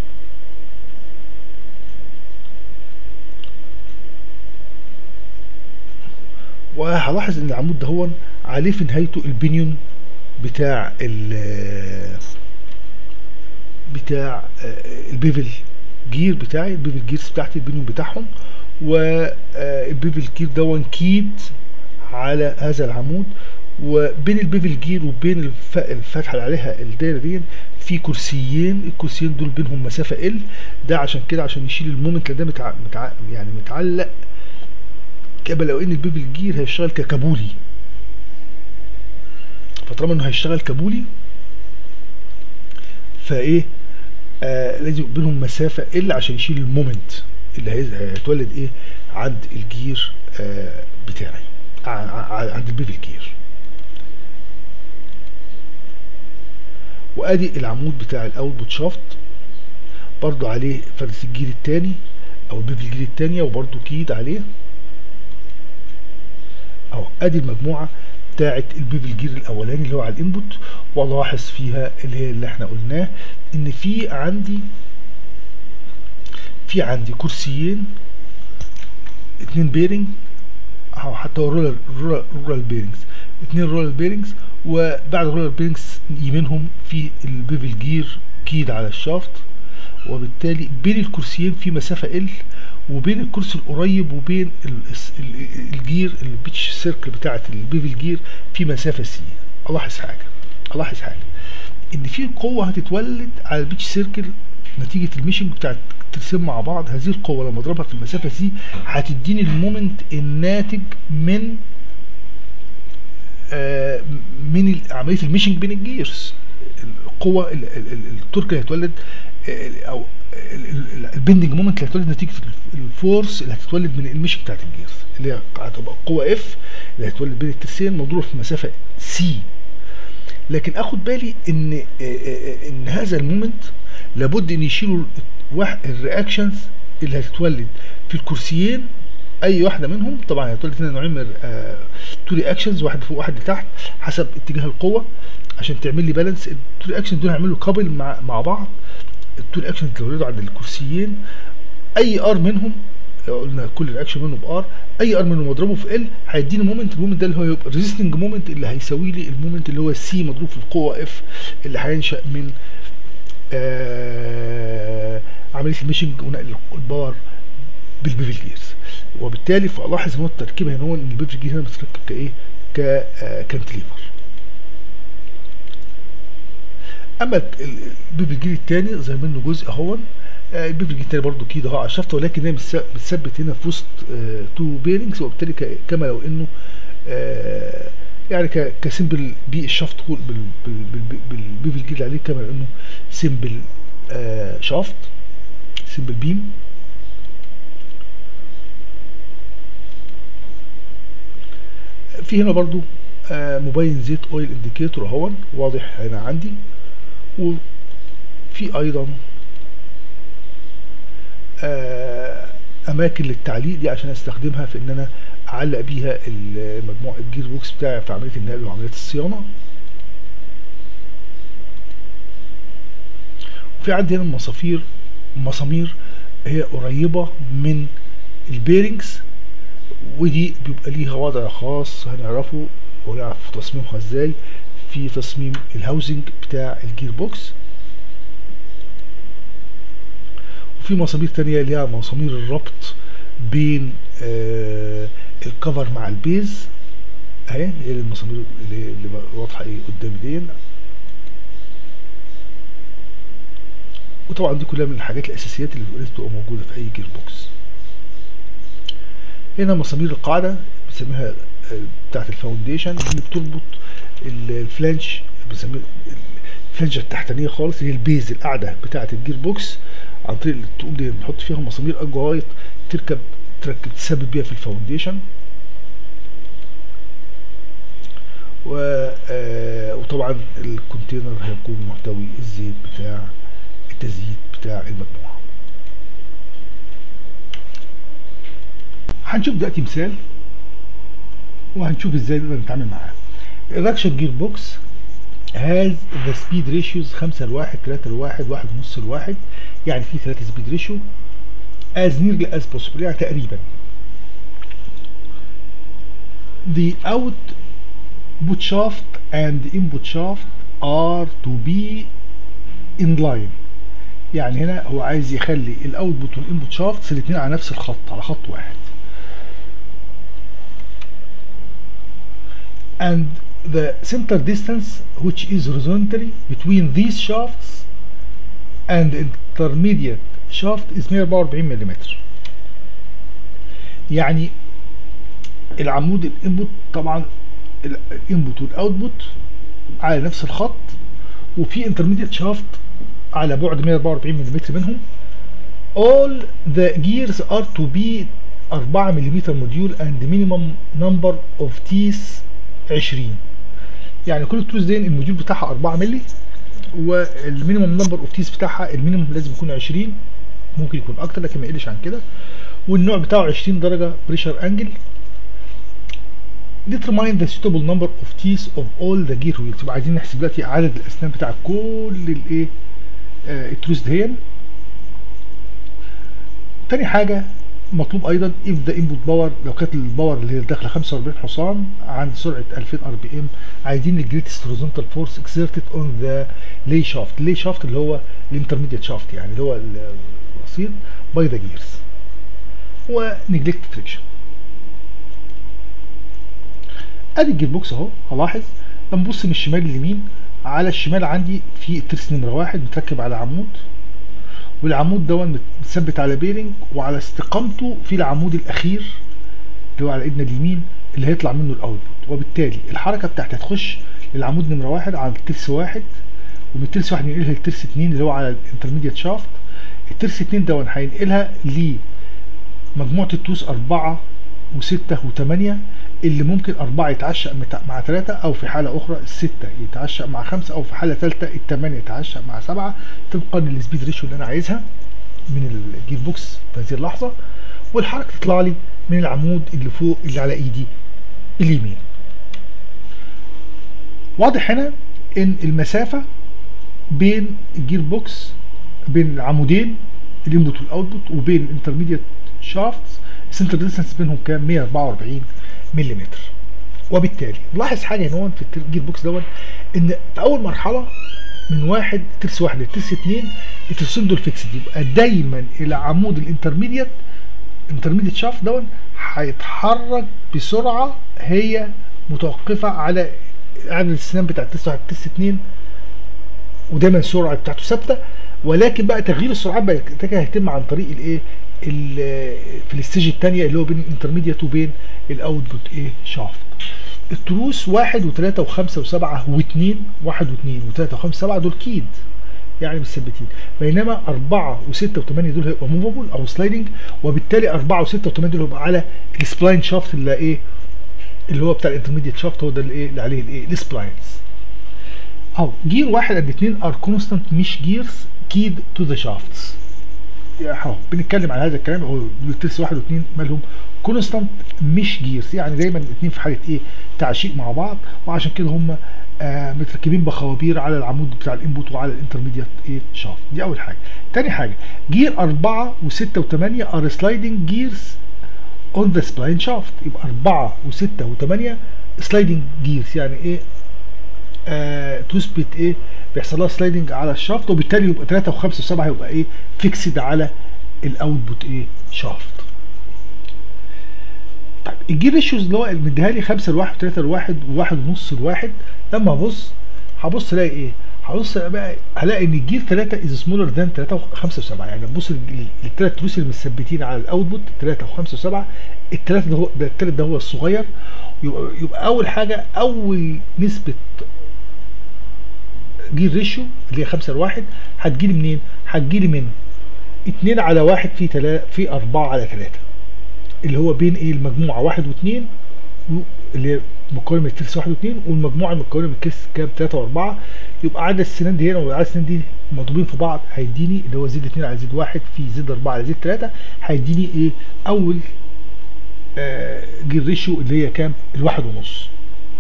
وهلاحظ ان العمود ده هو عليه في نهايته البنيون بتاع ال بتاع البيفل جير بتاعي، البيفل جيرز بتاعتي البنيون بتاعهم، والبيفل جير ده كيد على هذا العمود، وبين البيفل جير وبين الفتحه اللي عليها الدايره دي في كرسيين، الكرسيين دول بينهم مسافه ال، ده عشان كده عشان يشيل المومنت ده متع... متع... يعني متعلق كابل، لو ان البيفل جير هيشتغل ككابولي، فطالما انه هيشتغل كابولي فايه آه لازم بينهم مسافه ال عشان يشيل المومنت اللي هيتولد ايه عند الجير آه بتاعي عند البيفل جير. وادي العمود بتاع الاوتبوت شافت برضو عليه فردة الجير التاني او البيفل جير التانية وبرضو كيد عليه اهو. ادي المجموعه بتاعه البيفل جير الاولاني اللي هو على الانبوت، والاحظ فيها اللي هي اللي احنا قلناه ان في عندي في عندي كرسيين اتنين بيرنج اهو، حتى رولر رولر, رولر بيرنجز اتنين رولر بيرنجز، وبعد الرولر بيرنجز يمينهم في البيفل جير كيد على الشافت، وبالتالي بين الكرسيين في مسافه ال، وبين الكرسي القريب وبين الجير البيتش سيركل بتاعه البيفل جير في مسافه سي. الاحظ حاجه الاحظ حاجه ان في قوه هتتولد على البيتش سيركل نتيجه الميشنج بتاعه الترسيم مع بعض. هذه القوه لما اضربها في المسافه سي هتديني المومنت الناتج من آه من عمليه الميشنج بين الجيرز. القوه التورك اللي هيتولد او البندنج مومنت اللي هتتولد نتيجه الفورس اللي هتتولد من الميشنج بتاعت الجيرز اللي هي هتبقى قوه اف اللي هتتولد بين الترسين مضروبه في مسافه سي. لكن اخد بالي ان ان هذا المومنت لابد ان يشيلوا الرياكشنز اللي هتتولد في الكرسيين، اي واحده منهم طبعا هتولد هنا نوعين من تو رياكشنز، واحد فوق واحد تحت حسب اتجاه القوه عشان تعمل لي بالانس. التو رياكشنز دول هيعملوا كابل مع مع بعض. التو رياكشنز اللي ولدوا عند الكرسيين اي ار منهم، قلنا كل رياكشن منه بار، اي ار منهم مضروبه في ال هيديني مومنت، المومنت ده اللي هو يبقى الريزيستنج مومنت اللي هيساوي لي المومنت اللي هو سي مضروب في القوه اف اللي هينشا من آه عمليه الميشنج ونقل الباور بالبيفل جيرز. وبالتالي فالاحظ ان هو التركيبه هنا هو ان البيفل جير هنا متركب كايه ككانتليفر. اما البيفل جير الثاني ظهر منه جزء اهون، البيفل جير الثاني برضه كده اهو على الشفطه، ولكن هي متثبت هنا في وسط تو بيرنجز، وبالتالي كما لو انه آه يعني كسمبل بي الشفط بالبيفل جير اللي عليه كما لو انه سمبل آه شافت سمبل بيم. في هنا برضو آه مبين زيت اويل انديكيتور اهو واضح هنا عندي، وفي ايضا آه اماكن للتعليق دي عشان استخدمها في ان انا اعلق بيها المجموعه الجير بوكس بتاعي في عمليه النقل وعمليه الصيانه. وفي عندي هنا المصافير مسامير هي قريبه من البيرنجز ودي بيبقى ليها وضع خاص هنعرفه ونعرف تصميمها ازاي في تصميم الهاوزنج بتاع الجير بوكس. وفي مسامير تانية ليها مسامير الربط بين آه الكفر مع البيز اهي، هي المسامير اللي, اللي واضحه ايه قدام دي. وطبعا دي كلها من الحاجات الاساسيات اللي بتبقى موجوده في اي جير بوكس. هنا مسامير القاعده بنسميها بتاعت الفاونديشن اللي بتربط الفلانش، بنسميها الفلانجه التحتانيه خالص اللي هي البيز القاعده بتاعت الجير بوكس، عن طريق التقوم دي بنحط فيها مسامير اجوايط تركب تركب تثبت بيها في الفاونديشن. وطبعا الكونتينر هيكون محتوي الزيت بتاع التزييت بتاع المجموعه. هنشوف دلوقتي مثال وهنشوف ازاي نقدر نتعامل معاه. الراكشن جير بوكس has the speed ratios خمسة لواحد، تلاتة لواحد، واحد ونص لواحد، يعني في ثلاثة speed ratio as nearly as possible، يعني تقريبا. The output shaft and the input shaft are to be in line، يعني هنا هو عايز يخلي الاوتبوت والانبوت شافت الاثنين على نفس الخط، على خط واحد. and the center distance which is horizontally between these shafts and intermediate shaft is مية وأربعة وأربعين ملم. يعني العمود الانبوت طبعا الانبوت والاوتبوت على نفس الخط، وفي intermediate shaft على بعد مية وأربعة وأربعين ملم منهم. all the gears are to be أربعة ملم موديول and minimum number of teeth عشرين، يعني كل التروس دي الموديول بتاعها أربعة مللي، والمينيمم نمبر اوف تيس بتاعها المينيمم لازم يكون عشرين، ممكن يكون اكتر لكن ما يقلش عن كده، والنوع بتاعه عشرين درجه بريشر انجل. determine the suitable number of teeth of all the gear wheels، يبقى عايزين نحسب دلوقتي عدد الاسنان بتاع كل الايه آه التروس دهين. تاني حاجه مطلوب ايضا if the input power، لو كانت الباور اللي هي داخله خمسة وأربعين حصان عند سرعه ألفين ار بي ام، عايزين الجريتست هوريزونتال فورس exerted on the lay shaft. lay shaft اللي هو الانترميديت شافت، يعني اللي هو الوسيط by the gears. ونجلكت فريكشن. ادي الجير بوكس اهو. هلاحظ لما ابص من الشمال لليمين، على الشمال عندي في الترس نمره واحد متركب على عمود، والعمود دون متثبت على بيرنج، وعلى استقامته في العمود الاخير اللي هو على ايدنا اليمين اللي هيطلع منه الاوتبوت. وبالتالي الحركه بتاعتي هتخش للعمود نمره واحد على الترس واحد، ومن الترس واحد ينقلها للترس اتنين اللي هو على الانترميديت شافت. الترس اتنين دون هينقلها لمجموعه التروس أربعة وستة وثمانية، اللي ممكن أربعة يتعشق مع ثلاثة، أو في حالة أخرى الستة يتعشق مع خمسة، أو في حالة ثالثة الثمانية يتعشق مع سبعة، طبقا للسبيد ريشيو اللي أنا عايزها من الجير بوكس في هذه اللحظة. والحركة تطلع لي من العمود اللي فوق اللي على إيدي اليمين. واضح هنا إن المسافة بين الجير بوكس، بين العمودين الانبوت والاوتبوت، وبين الانترميديت شافتس، السنتر ديستانس بينهم كام؟ مية وأربعة وأربعين ملم. وبالتالي نلاحظ حاجه هنا في الجير بوكس دون، ان في اول مرحله من واحد ترس واحد لترس اتنين الترسين دول فيكسد، يبقى دايما العمود الانترميديت انترميديت شافت دون هيتحرك بسرعه هي متوقفه على عدد السنان بتاع الترس واحد لترس اتنين، ودايما السرعه بتاعته ثابته. ولكن بقى تغيير السرعات بقى هيتم عن طريق الايه في الستيج الثانيه اللي هو بين الانترميديت وبين الاوتبوت ايه شافت. التروس واحد وثلاثة وخمسة وسبعة واثنين، واحد واثنين وثلاثة وخمسة وسبعة دول كيد يعني مثبتين، بينما أربعة وستة وثمانية دول هيبقوا موفابل أو سلايدنج، وبالتالي أربعة وستة وثمانية دول هيبقوا على السبلاين شافت اللي إيه اللي هو بتاع الانترميديت شافت، هو ده اللي إيه اللي عليه الإيه السبلاينز. أو جير واحد قد اثنين ار كونستانت مش جيرز كيد تو ذا شافتس. اهو بنتكلم على هذا الكلام، هو الترس واحد واثنين مالهم كونستانت مش جيرز، يعني دايما الاثنين في حاله ايه تعشيق مع بعض، وعشان كده هم آه متركبين بخوابير على العمود بتاع الانبوت وعلى الانترميديت ايه شافت. دي اول حاجه. تاني حاجه جير أربعة وستة وثمانية ار سلايدنج جيرز اون ذا سبلاين شافت، يبقى أربعة وستة وثمانية سلايدنج جيرز، يعني ايه آه تثبت ايه بيحصل لها سلايدنج على الشافت، وبالتالي يبقى ثلاثة وخمسة وسبعة يبقى ايه فيكسد على الاوتبوت ايه شافت. طيب الجير ريشيوز اللي هو مديها لي خمسة لواحد وثلاثة لواحد وواحد ونص لواحد، لما ابص هبص الاقي ايه؟ هبص بقى هلاقي ان الجير ثلاثة از سمولر ذان ثلاثة وخمسة وسبعة، يعني ببص للثلاث تروس اللي متثبتين على الاوتبوت ثلاثة وخمسة وسبعة، الثلاثة ده هو ده الثالث ده هو الصغير. يبقى يبقى اول حاجه اول نسبه جير ريشيو اللي هي خمسة لواحد هتجيلي منين؟ هتجيلي من اتنين على واحد في تلاتة في أربعة على ثلاثة، اللي هو بين ايه المجموعه واحد واثنين اللي هي مكونه من الترس واحد واثنين، والمجموعه المكونه من الترس كام؟ ثلاثة وأربعة. يبقى عدد السنان دي هنا وعدد السنان دي مضروبين في بعض هيديني اللي هو زد اتنين على زد واحد في زد أربعة على زد ثلاثة، هيديني ايه؟ أول آه جير ريشيو اللي هي كام؟ الواحد ونص.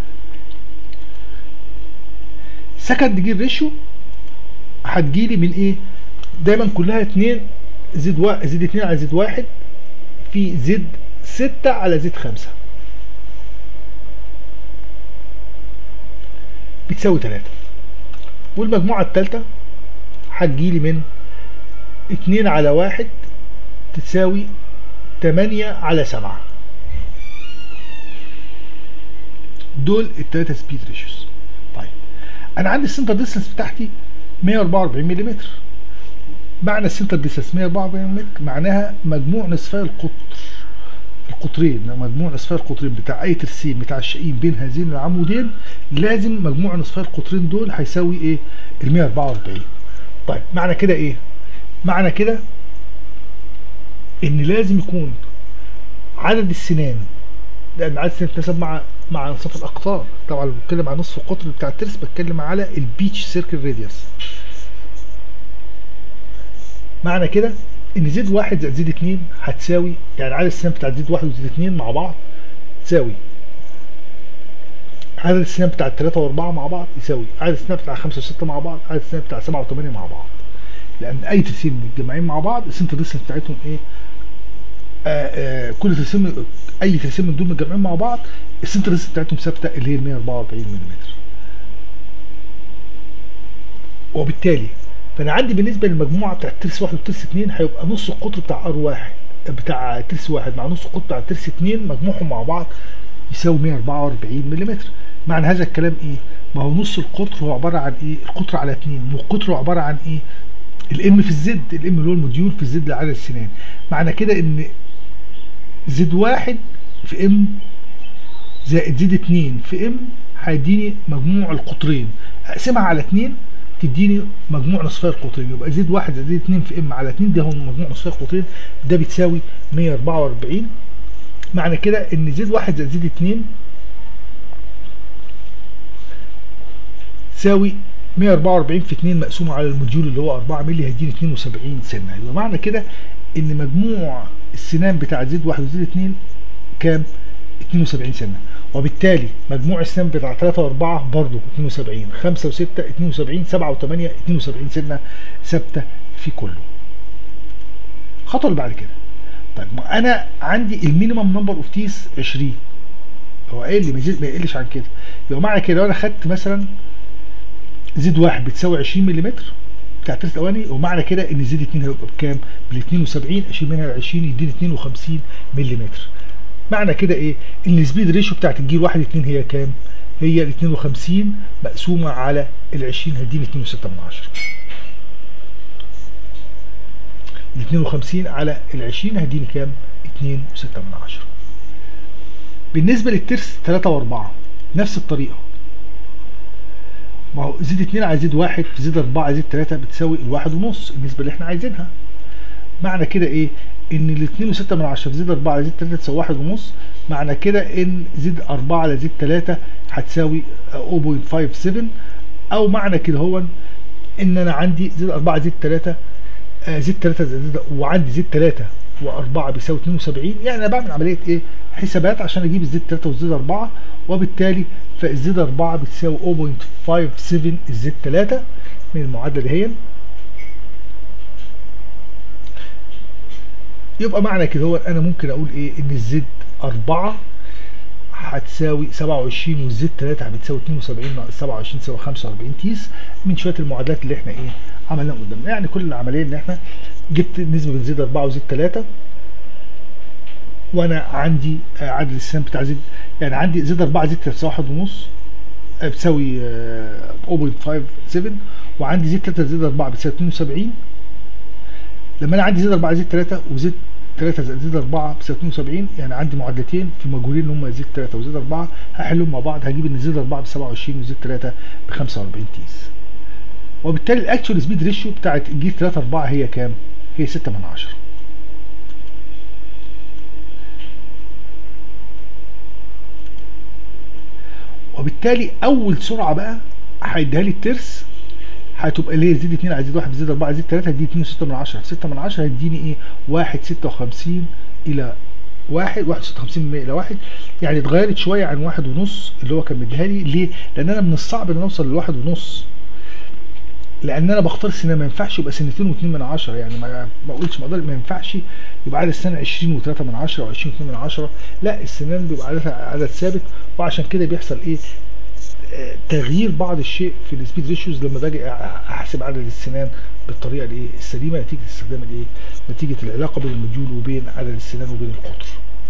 سكند جير ريشيو هتجيلي من ايه؟ دايما كلها اتنين زد واحد زد اتنين على زد واحد في زد ستة على زد خمسة بتساوي تلاتة، والمجموعة التالتة هتجيلي من اتنين على واحد تساوي تمانية على سبعة. دول التلاتة سبيد ريشيوز. طيب انا عندي السنتر ديستنس بتاعتي مية وأربعة وأربعين ملم. معنى السنتر ديستنس مية وأربعة وأربعين ملم معناها مجموع نصفي القطر القطرين مجموع نصفي القطرين بتاع اي ترسيم متعشقين بين هذين العمودين، لازم مجموع نصفي القطرين دول هيساوي ايه؟ ال مية وأربعة وأربعين. طيب معنى كده ايه؟ معنى كده ان لازم يكون عدد السنان، لان عدد السنان بتناسب مع مع نصف الاقطار. طبعا لما بتكلم عن نصف القطر بتاع الترس بتكلم على البيتش سيركل راديوس. معنى كده ان زد واحد زائد زد اتنين هتساوي، يعني عدد السنان بتاع زد واحد وزد اتنين مع بعض تساوي عدد السنان بتاع التلاتة واربعة مع بعض يساوي عدد السنان بتاع خمسة وستة مع بعض، عدد السنان بتاع سبعة وثمانية مع بعض. لان اي ترسيم متجمعين مع بعض السنتر ديستنس بتاعتهم ايه؟ آآ آآ كل ترسيم اي ترسيم من دول متجمعين مع بعض السنتر ديستنس بتاعتهم ثابته اللي هي مية وأربعة وأربعين ملم. وبالتالي فانا عندي بالنسبه للمجموعه بتاع الترس واحد والترس اتنين هيبقى نص القطر بتاع ار واحد بتاع ترس واحد مع نص القطر بتاع ترس اتنين مجموعهم مع بعض يساوي مية وأربعة وأربعين ملم. معنى هذا الكلام ايه؟ ما هو نص القطر هو عباره عن ايه؟ القطر على اتنين، والقطر عباره عن ايه؟ الام في الزد، الام اللي هو الموديول في الزد لعدد السنان. معنى كده ان زد واحد في ام زائد زد اتنين في ام هيديني مجموع القطرين، اقسمها على اتنين تديني مجموع نصفي القطرين. يبقى زد واحد زائد زد اتنين في ام على اتنين ده هو مجموع نصفي القطرين، ده بتساوي مية وأربعة وأربعين. معنى كده ان زد واحد زائد زد اتنين تساوي مية وأربعة وأربعين في اتنين مقسومه على الموديول اللي هو أربعة مللي هيديني اتنين وسبعين سنه. يبقى معنى كده ان مجموع السنان بتاع زد واحد وزد اتنين كام؟ اتنين وسبعين سنه. وبالتالي مجموع السنان بتاع تلاتة وأربعة برضه اتنين وسبعين، خمسة وستة اتنين وسبعين، سبعة وثمانية اتنين وسبعين سنه ثابته في كله. الخطوه اللي بعد كده، طيب ما انا عندي المينيمم نمبر اوف تيس عشرين، هو قايل لي ما يقلش عن كده. يبقى معنى كده لو انا خدت مثلا زد واحد بتساوي عشرين ملم بتاع الترس الاولاني، ومعنى كده ان زد اتنين هيبقى بكام؟ بال اتنين وسبعين، اشيل منها ال عشرين يديني اتنين وخمسين ملم. معنى كده ايه؟ ان السبيد ريشيو بتاعت الجير واحد اتنين هي كام؟ هي ال اتنين وخمسين مقسومه على ال عشرين هتديني اتنين وستة من عشرة. ال اتنين وخمسين على ال عشرين هتديني كام؟ اتنين وستة من عشرة. بالنسبه للترس تلاتة وأربعة نفس الطريقه. ما هو زد اتنين على زد واحد في زد أربعة على زد تلاتة بتساوي الواحد ونص النسبه اللي احنا عايزينها. معنى كده ايه؟ ان ال اتنين وستة من عشرة في زد أربعة على زد تلاتة تساوي واحد ونص. معنى كده ان زد أربعة على زد تلاتة هتساوي صفر فاصلة خمسة سبعة، او معنى كده هو ان انا عندي زد أربعة على زد تلاتة آه زد تلاتة زد وعندي زد تلاتة و4 بيساوي اتنين وسبعين. يعني انا بعمل عمليه ايه؟ حسابات عشان اجيب الزد تلاتة والزد أربعة، وبالتالي فالزد أربعة بتساوي صفر فاصلة خمسة سبعة الزد تلاتة من المعادله دي هي. يبقى معنى كده هو انا ممكن اقول ايه ان الزد أربعة هتساوي سبعة وعشرين والزد تلاتة بتساوي اتنين وسبعين ناقص سبعة وعشرين تساوي خمسة وأربعين تيس من شويه المعادلات اللي احنا ايه عملناها قدامنا. يعني كل العمليه ان احنا جبت النسبه بين زد أربعة وزد تلاتة، وانا عندي عدد السنان بتاع زد، يعني عندي زد أربعة زد تلاتة بتساوي واحد ونص بتساوي صفر فاصلة خمسة سبعة، وعندي زد تلاتة زد أربعة بتساوي اتنين وسبعين. لما انا عندي زد أربعة زد تلاتة وزد تلاتة زائد زد أربعة بتساوي اتنين وسبعين، يعني عندي معادلتين في مجهولين اللي هم زد تلاتة وزد أربعة، هحلهم مع بعض هجيب ان زد أربعة ب سبعة وعشرين وزد تلاتة ب خمسة وأربعين تيس. وبالتالي الاكتشوال سبيد ريشيو بتاعت الجيل تلاتة أربعة هي كام؟ هي ستة من عشرة. وبالتالي اول سرعه بقى هيديها لي الترس هتبقى اللي هي زد اتنين على زد واحد زد أربعة زد تلاتة، هتديني اتنين وستة من عشرة في ستة من عشرة، هيديني ايه؟ واحد ستة وخمسين الى واحد، واحد ستة وخمسين بالمية الى واحد، يعني اتغيرت شويه عن واحد ونص اللي هو كان مديها لي. ليه؟ لان انا من الصعب ان انا اوصل لواحد ونص، لان انا بختار سنه ما ينفعش يبقى سنتين واتنين من عشرة، يعني ما ما اقولش ما اقدر ما ينفعش يبقى عدد السنه عشرين وتلاتة من عشرة او عشرين واتنين من عشرة، لا السنان بيبقى عددها عدد ثابت. وعشان كده بيحصل ايه؟ تغيير بعض الشيء في السبيد ريشيوز لما باجي احسب عدد السنان بالطريقه الايه السليمه، نتيجه استخدام الايه نتيجه العلاقه بين الموديول وبين عدد السنان وبين القطر.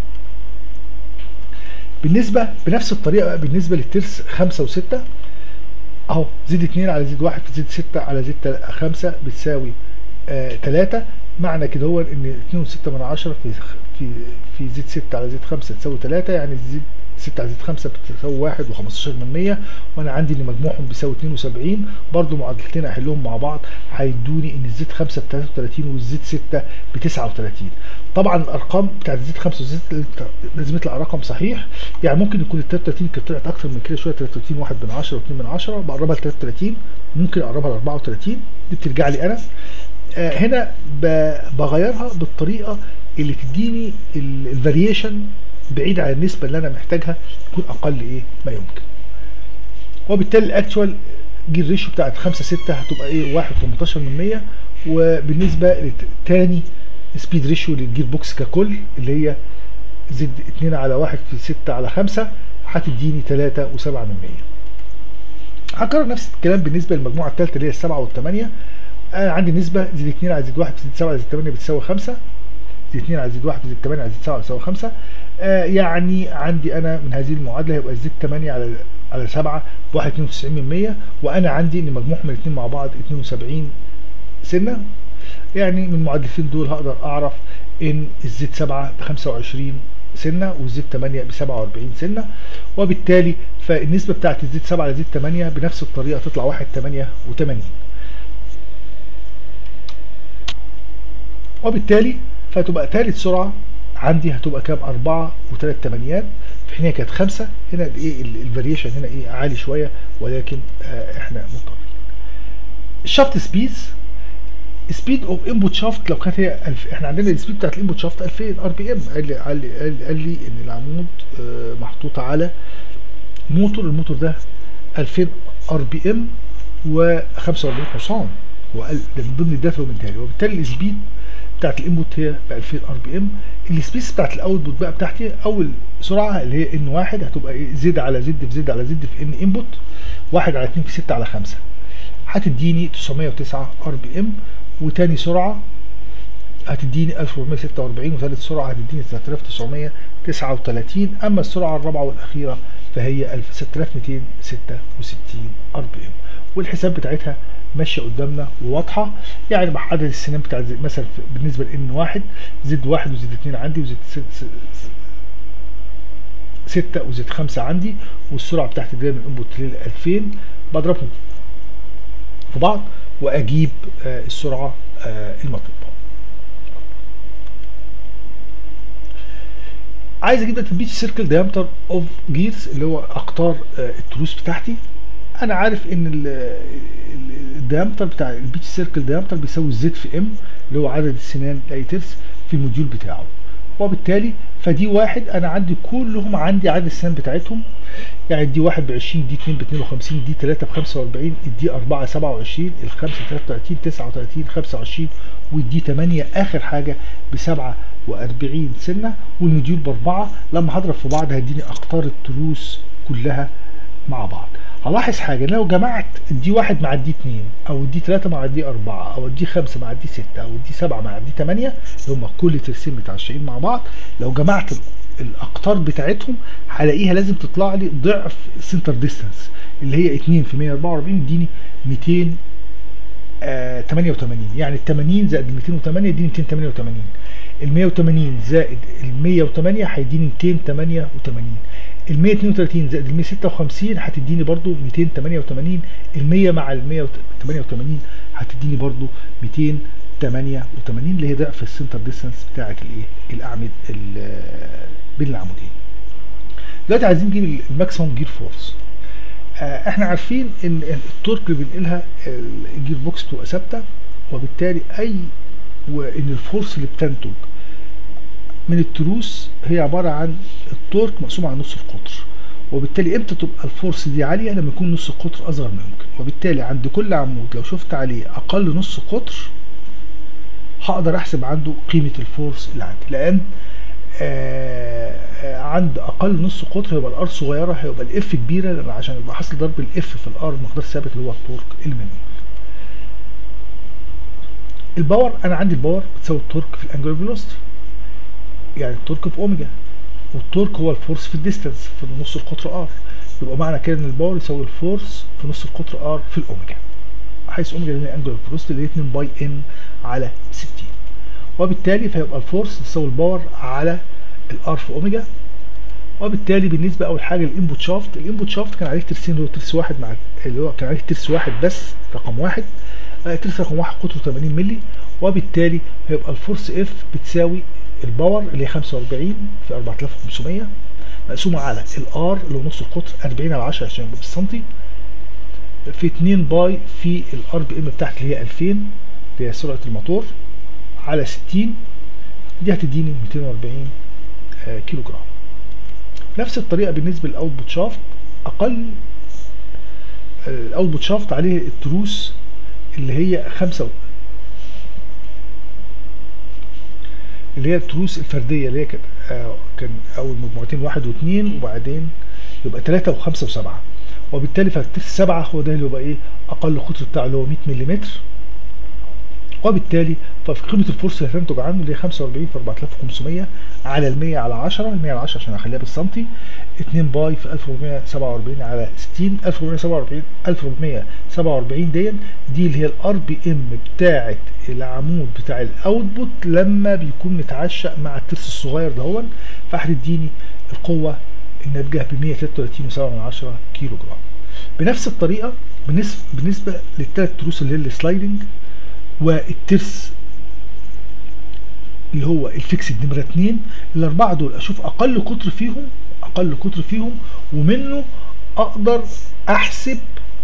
بالنسبه بنفس الطريقه بقى بالنسبه للترس خمسة وستة، اهو زد اتنين على زد واحد في زد ستة على زد خمسة بتساوي آه تلاتة. معنى كده هو ان اتنين وستة من عشرة في في في زد ستة على زد خمسة تساوي تلاتة، يعني زد ستة على زد خمسة بتساوي واحد وخمستاشر من مية، وانا عندي ان مجموعهم بيساوي اتنين وسبعين. برضو معادلتين احلهم مع بعض هيدوني ان الزد خمسة ب تلاتة وتلاتين والزد ستة ب تسعة وتلاتين. طبعا الارقام بتاعت زد خمسة وزد ستة لازم يطلع رقم صحيح، يعني ممكن يكون ال تلاتة وتلاتين كانت طلعت اكتر من كده شويه، تلاتة وتلاتين واحد من عشرة واتنين من عشرة، بقربها ل تلاتة وتلاتين، ممكن اقربها ل أربعة وتلاتين، دي بترجع لي انا. آه هنا بغيرها بالطريقه اللي تديني الفاريشن بعيد عن النسبه اللي انا محتاجها تكون اقل ايه ما يمكن. وبالتالي الاكتوال جير ريشيو بتاعت خمسة ستة هتبقى ايه واحد وتمنتاشر من مية. وبالنسبه للتاني سبيد ريشيو للجير بوكس ككل اللي هي زد اتنين على واحد في ستة على خمسة هتديني تلاتة وسبعة من مية. هكرر نفس الكلام بالنسبه للمجموعه الثالثه اللي هي السبعة والثمانية. انا عندي نسبه زد اتنين على زد واحد في زد سبعة على زد تمانية بتساوي خمسة، زد اتنين على زد واحد في زد تمانية على زد سبعة بتساوي خمسة. آه يعني عندي انا من هذه المعادله هيبقى زد تمانية على على سبعة ب واحد واتنين وتسعين من مية، وانا عندي ان مجموعهم الاثنين مع بعض اتنين وسبعين سنه. يعني من المعادلتين دول هقدر اعرف ان الزد سبعة ب خمسة وعشرين سنه والزد تمانية ب سبعة وأربعين سنه. وبالتالي فالنسبه بتاعت الزد سبعة على زد تمانية بنفس الطريقه تطلع واحد تمانية وتمانين. وبالتالي فتبقى ثالث سرعه عندي هتبقى كام؟ أربعة وثلاث تمانيات، في حين هي كانت خمسة. هنا ايه الفاريشن هنا ايه عالي شويه، ولكن آه احنا مضطرين. الشافت سبيدز سبيد اوف انبوت شافت لو كانت هي ألف، احنا عندنا السبيد بتاعت الانبوت شافت ألفين ار بي ام. قال لي قال لي قال لي ان العمود آه محطوط على موتور، الموتور ده ألفين ار بي ام و خمسة وأربعين حصان، وقال ده من ضمن الداتا ومنتهي. وبالتالي السبيد بتاعت الانبوت هي ب ألفين ار بي ام. السبيس بتاعت الاوتبوت بقى بتاعتي اول سرعه اللي هي ان واحد هتبقى ايه زد على زد في زد على زد في ان انبوت واحد على اتنين في ستة على خمسة هتديني تسعمية وتسعة ار بي ام. وتاني سرعه هتديني ألف وأربعمية ستة وأربعين، وثالث سرعه هتديني تلاتة آلاف وتسعمية تسعة وتلاتين. اما السرعه الرابعه والاخيره فهي ستة آلاف ومتين ستة وستين ار بي ام. والحساب بتاعتها ماشيه قدامنا وواضحه، يعني مع عدد السنان بتاع مثلا بالنسبه لان واحد زد واحد وزد اتنين عندي وزد ستة وزد خمسة عندي، والسرعه بتاعتي جايه من انبوت لل ألفين، بضربهم في بعض واجيب آه السرعه آه المطلوبه. عايز اجيب البيتش سيركل دايمتر اوف جيرز اللي هو اقطار آه التروس بتاعتي. انا عارف ان الديامتر بتاع البيتش سيركل ديامتر بيساوي زد في ام اللي هو عدد السنان لاي ترس في الموديول بتاعه. وبالتالي فدي واحد انا عندي كلهم عندي عدد السنان بتاعتهم، يعني دي واحد ب عشرين، دي اتنين ب اتنين وخمسين، دي تلاتة ب خمسة وأربعين، دي أربعة سبعة وعشرين، الخمسة تلاتة وتلاتين، تسعة وتلاتين، خمسة وعشرين، ودي تمانية اخر حاجه ب سبعة واربعين سنه والمديول باربعه، لما هضرب في بعض هيديني اقطار التروس كلها مع بعض. هلاحظ حاجه، لو جمعت دي واحد مع دي اتنين، او دي تلاته مع دي اربعه، او دي خمسه مع دي سته، او دي سبعه مع دي تمانيه، اللي هم كل ترسين متعشقين مع بعض، لو جمعت الاقطار بتاعتهم هلاقيها لازم تطلع لي ضعف سنتر ديستانس، اللي هي اتنين في مية واربعة واربعين يديني ميتين تمانية وتمانين. يعني ال تمانين زائد ال ميتين وتمانية يديني ميتين تمانية وتمانين. ال مية وتمانين زائد ال مية وتمانية هيديني ميتين تمانية وتمانين. ال مية اتنين وتلاتين زائد ال مية ستة وخمسين هتديني برضو ميتين تمانية وتمانين. ال مية مع ال مية تمانية وتمانين هتديني برضو ميتين تمانية وتمانين، اللي هي ضعف السنتر ديستانس بتاعت الايه؟ الاعمده بين العمودين. دلوقتي عايزين نجيب الماكسيموم جير فورس. آه احنا عارفين ان التورك اللي بينقلها الجير بوكس بتبقى ثابته، وبالتالي اي وان الفورس اللي بتنتج من التروس هي عباره عن التورك مقسوم على نص القطر، وبالتالي امتى تبقى الفورس دي عاليه؟ لما يكون نص القطر اصغر ما يمكن. وبالتالي عند كل عمود لو شفت عليه اقل نص قطر هقدر احسب عنده قيمه الفورس اللي عندي، لان آه عند اقل نص قطر هيبقى الار صغيره، هيبقى الاف كبيره، لان عشان يبقى حاصل ضرب الاف في الار مقدار ثابت اللي هو التورك المنوي. الباور، انا عندي الباور بتساوي التورك في الانجولار فيلوسيتي، يعني التورك في اوميجا، والتورك هو الفورس في الديستانس في نص القطر ار، يبقى معنى كده ان الباور يساوي الفورس في نص القطر ار في الاوميجا، حيث اوميجا اللي هي انجولار فيلوسيتي اللي هي اتنين باي ان على ستين، وبالتالي فيبقى الفورس تساوي الباور على الار في اوميجا. وبالتالي بالنسبه اول حاجه للانبوت شافت، الانبوت شافت كان عليه ترسين، اللي هو ترس واحد مع اللي هو كان عليه ترس واحد بس رقم واحد، ترس رقم واحد قطره تمانين مللي، وبالتالي هيبقى الفورس اف بتساوي الباور اللي هي خمسة واربعين في اربعة الاف وخمسمية مقسومه على الار اللي هو نص القطر اربعين على عشرة عشان يبقى بالسنتي، في اتنين باي في الار بي ام بتاعتي اللي هي الفين اللي هي سرعه الموتور على ستين، دي هتديني ميتين واربعين كيلو جرام. نفس الطريقه بالنسبه للاوتبوت شافت، اقل الاوتبوت شافت عليه التروس اللي هي خمسة اللي هي التروس الفرديه اللي هي كده آه كان اول مجموعتين واحد واثنين، وبعدين يبقى ثلاثة وخمسة وسبعة، وبالتالي فالترس سبعة هو ده اللي يبقى ايه اقل قطر بتاعه اللي هو مية ملم، وبالتالي ففي قيمه الفورس اللي هتنتج عنه اللي هي خمسة واربعين في اربعة الاف وخمسمية على ال مية على عشرة، ال مية على عشرة عشان اخليها بالسنتي، اتنين باي في الف واربعمية سبعة واربعين على ستين، الف واربعمية سبعة واربعين الف واربعمية سبعة واربعين دي دي اللي هي الار بي ام بتاعه العمود بتاع الاوتبوت لما بيكون متعشق مع الترس الصغير دهون، فهتديني القوه الناتجه ب مية وتلاتة وتلاتين فاصلة سبعة من عشرة كيلو جرام. بنفس الطريقه بالنسبه بالنسبه للثلاث تروس اللي هي السلايدنج والترس اللي هو الفيكسد نمره اتنين، الاربعه دول اشوف اقل قطر فيهم اقل قطر فيهم ومنه اقدر احسب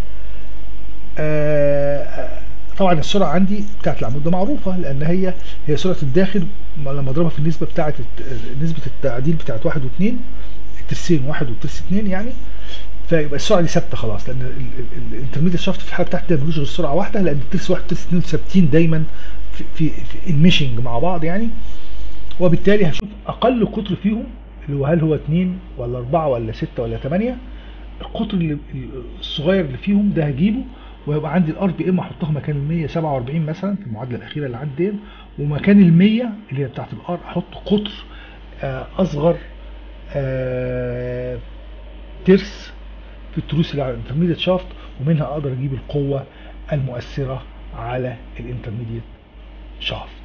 آه طبعا السرعه عندي بتاعت العمود ده معروفه، لان هي هي سرعه الداخل لما اضربها في النسبه بتاعت نسبه التعديل بتاعت واحد واثنين، الترسين واحد والترس اتنين يعني، فيبقى السرعه دي ثابته خلاص، لان الانترميديت شافت في الحاله بتاعتي ده ملوش غير سرعه واحده، لان الترس واحد والترس اتنين ثابتين دايما في في, في الميشنج مع بعض يعني، وبالتالي هشوف اقل قطر فيهم اللي هو هل هو اتنين ولا اربعة ولا ستة ولا تمانية، القطر اللي الصغير اللي فيهم ده هجيبه، ويبقى عندي الار بي ام احطها مكان ال مية وسبعة واربعين مثلا في المعادله الاخيره اللي عندي، ومكان ال مية اللي هي بتاعت الار احط قطر آه اصغر آه ترس في التروس اللي على الانترميديت شافت، ومنها اقدر اجيب القوه المؤثره على الانترميديت شافت.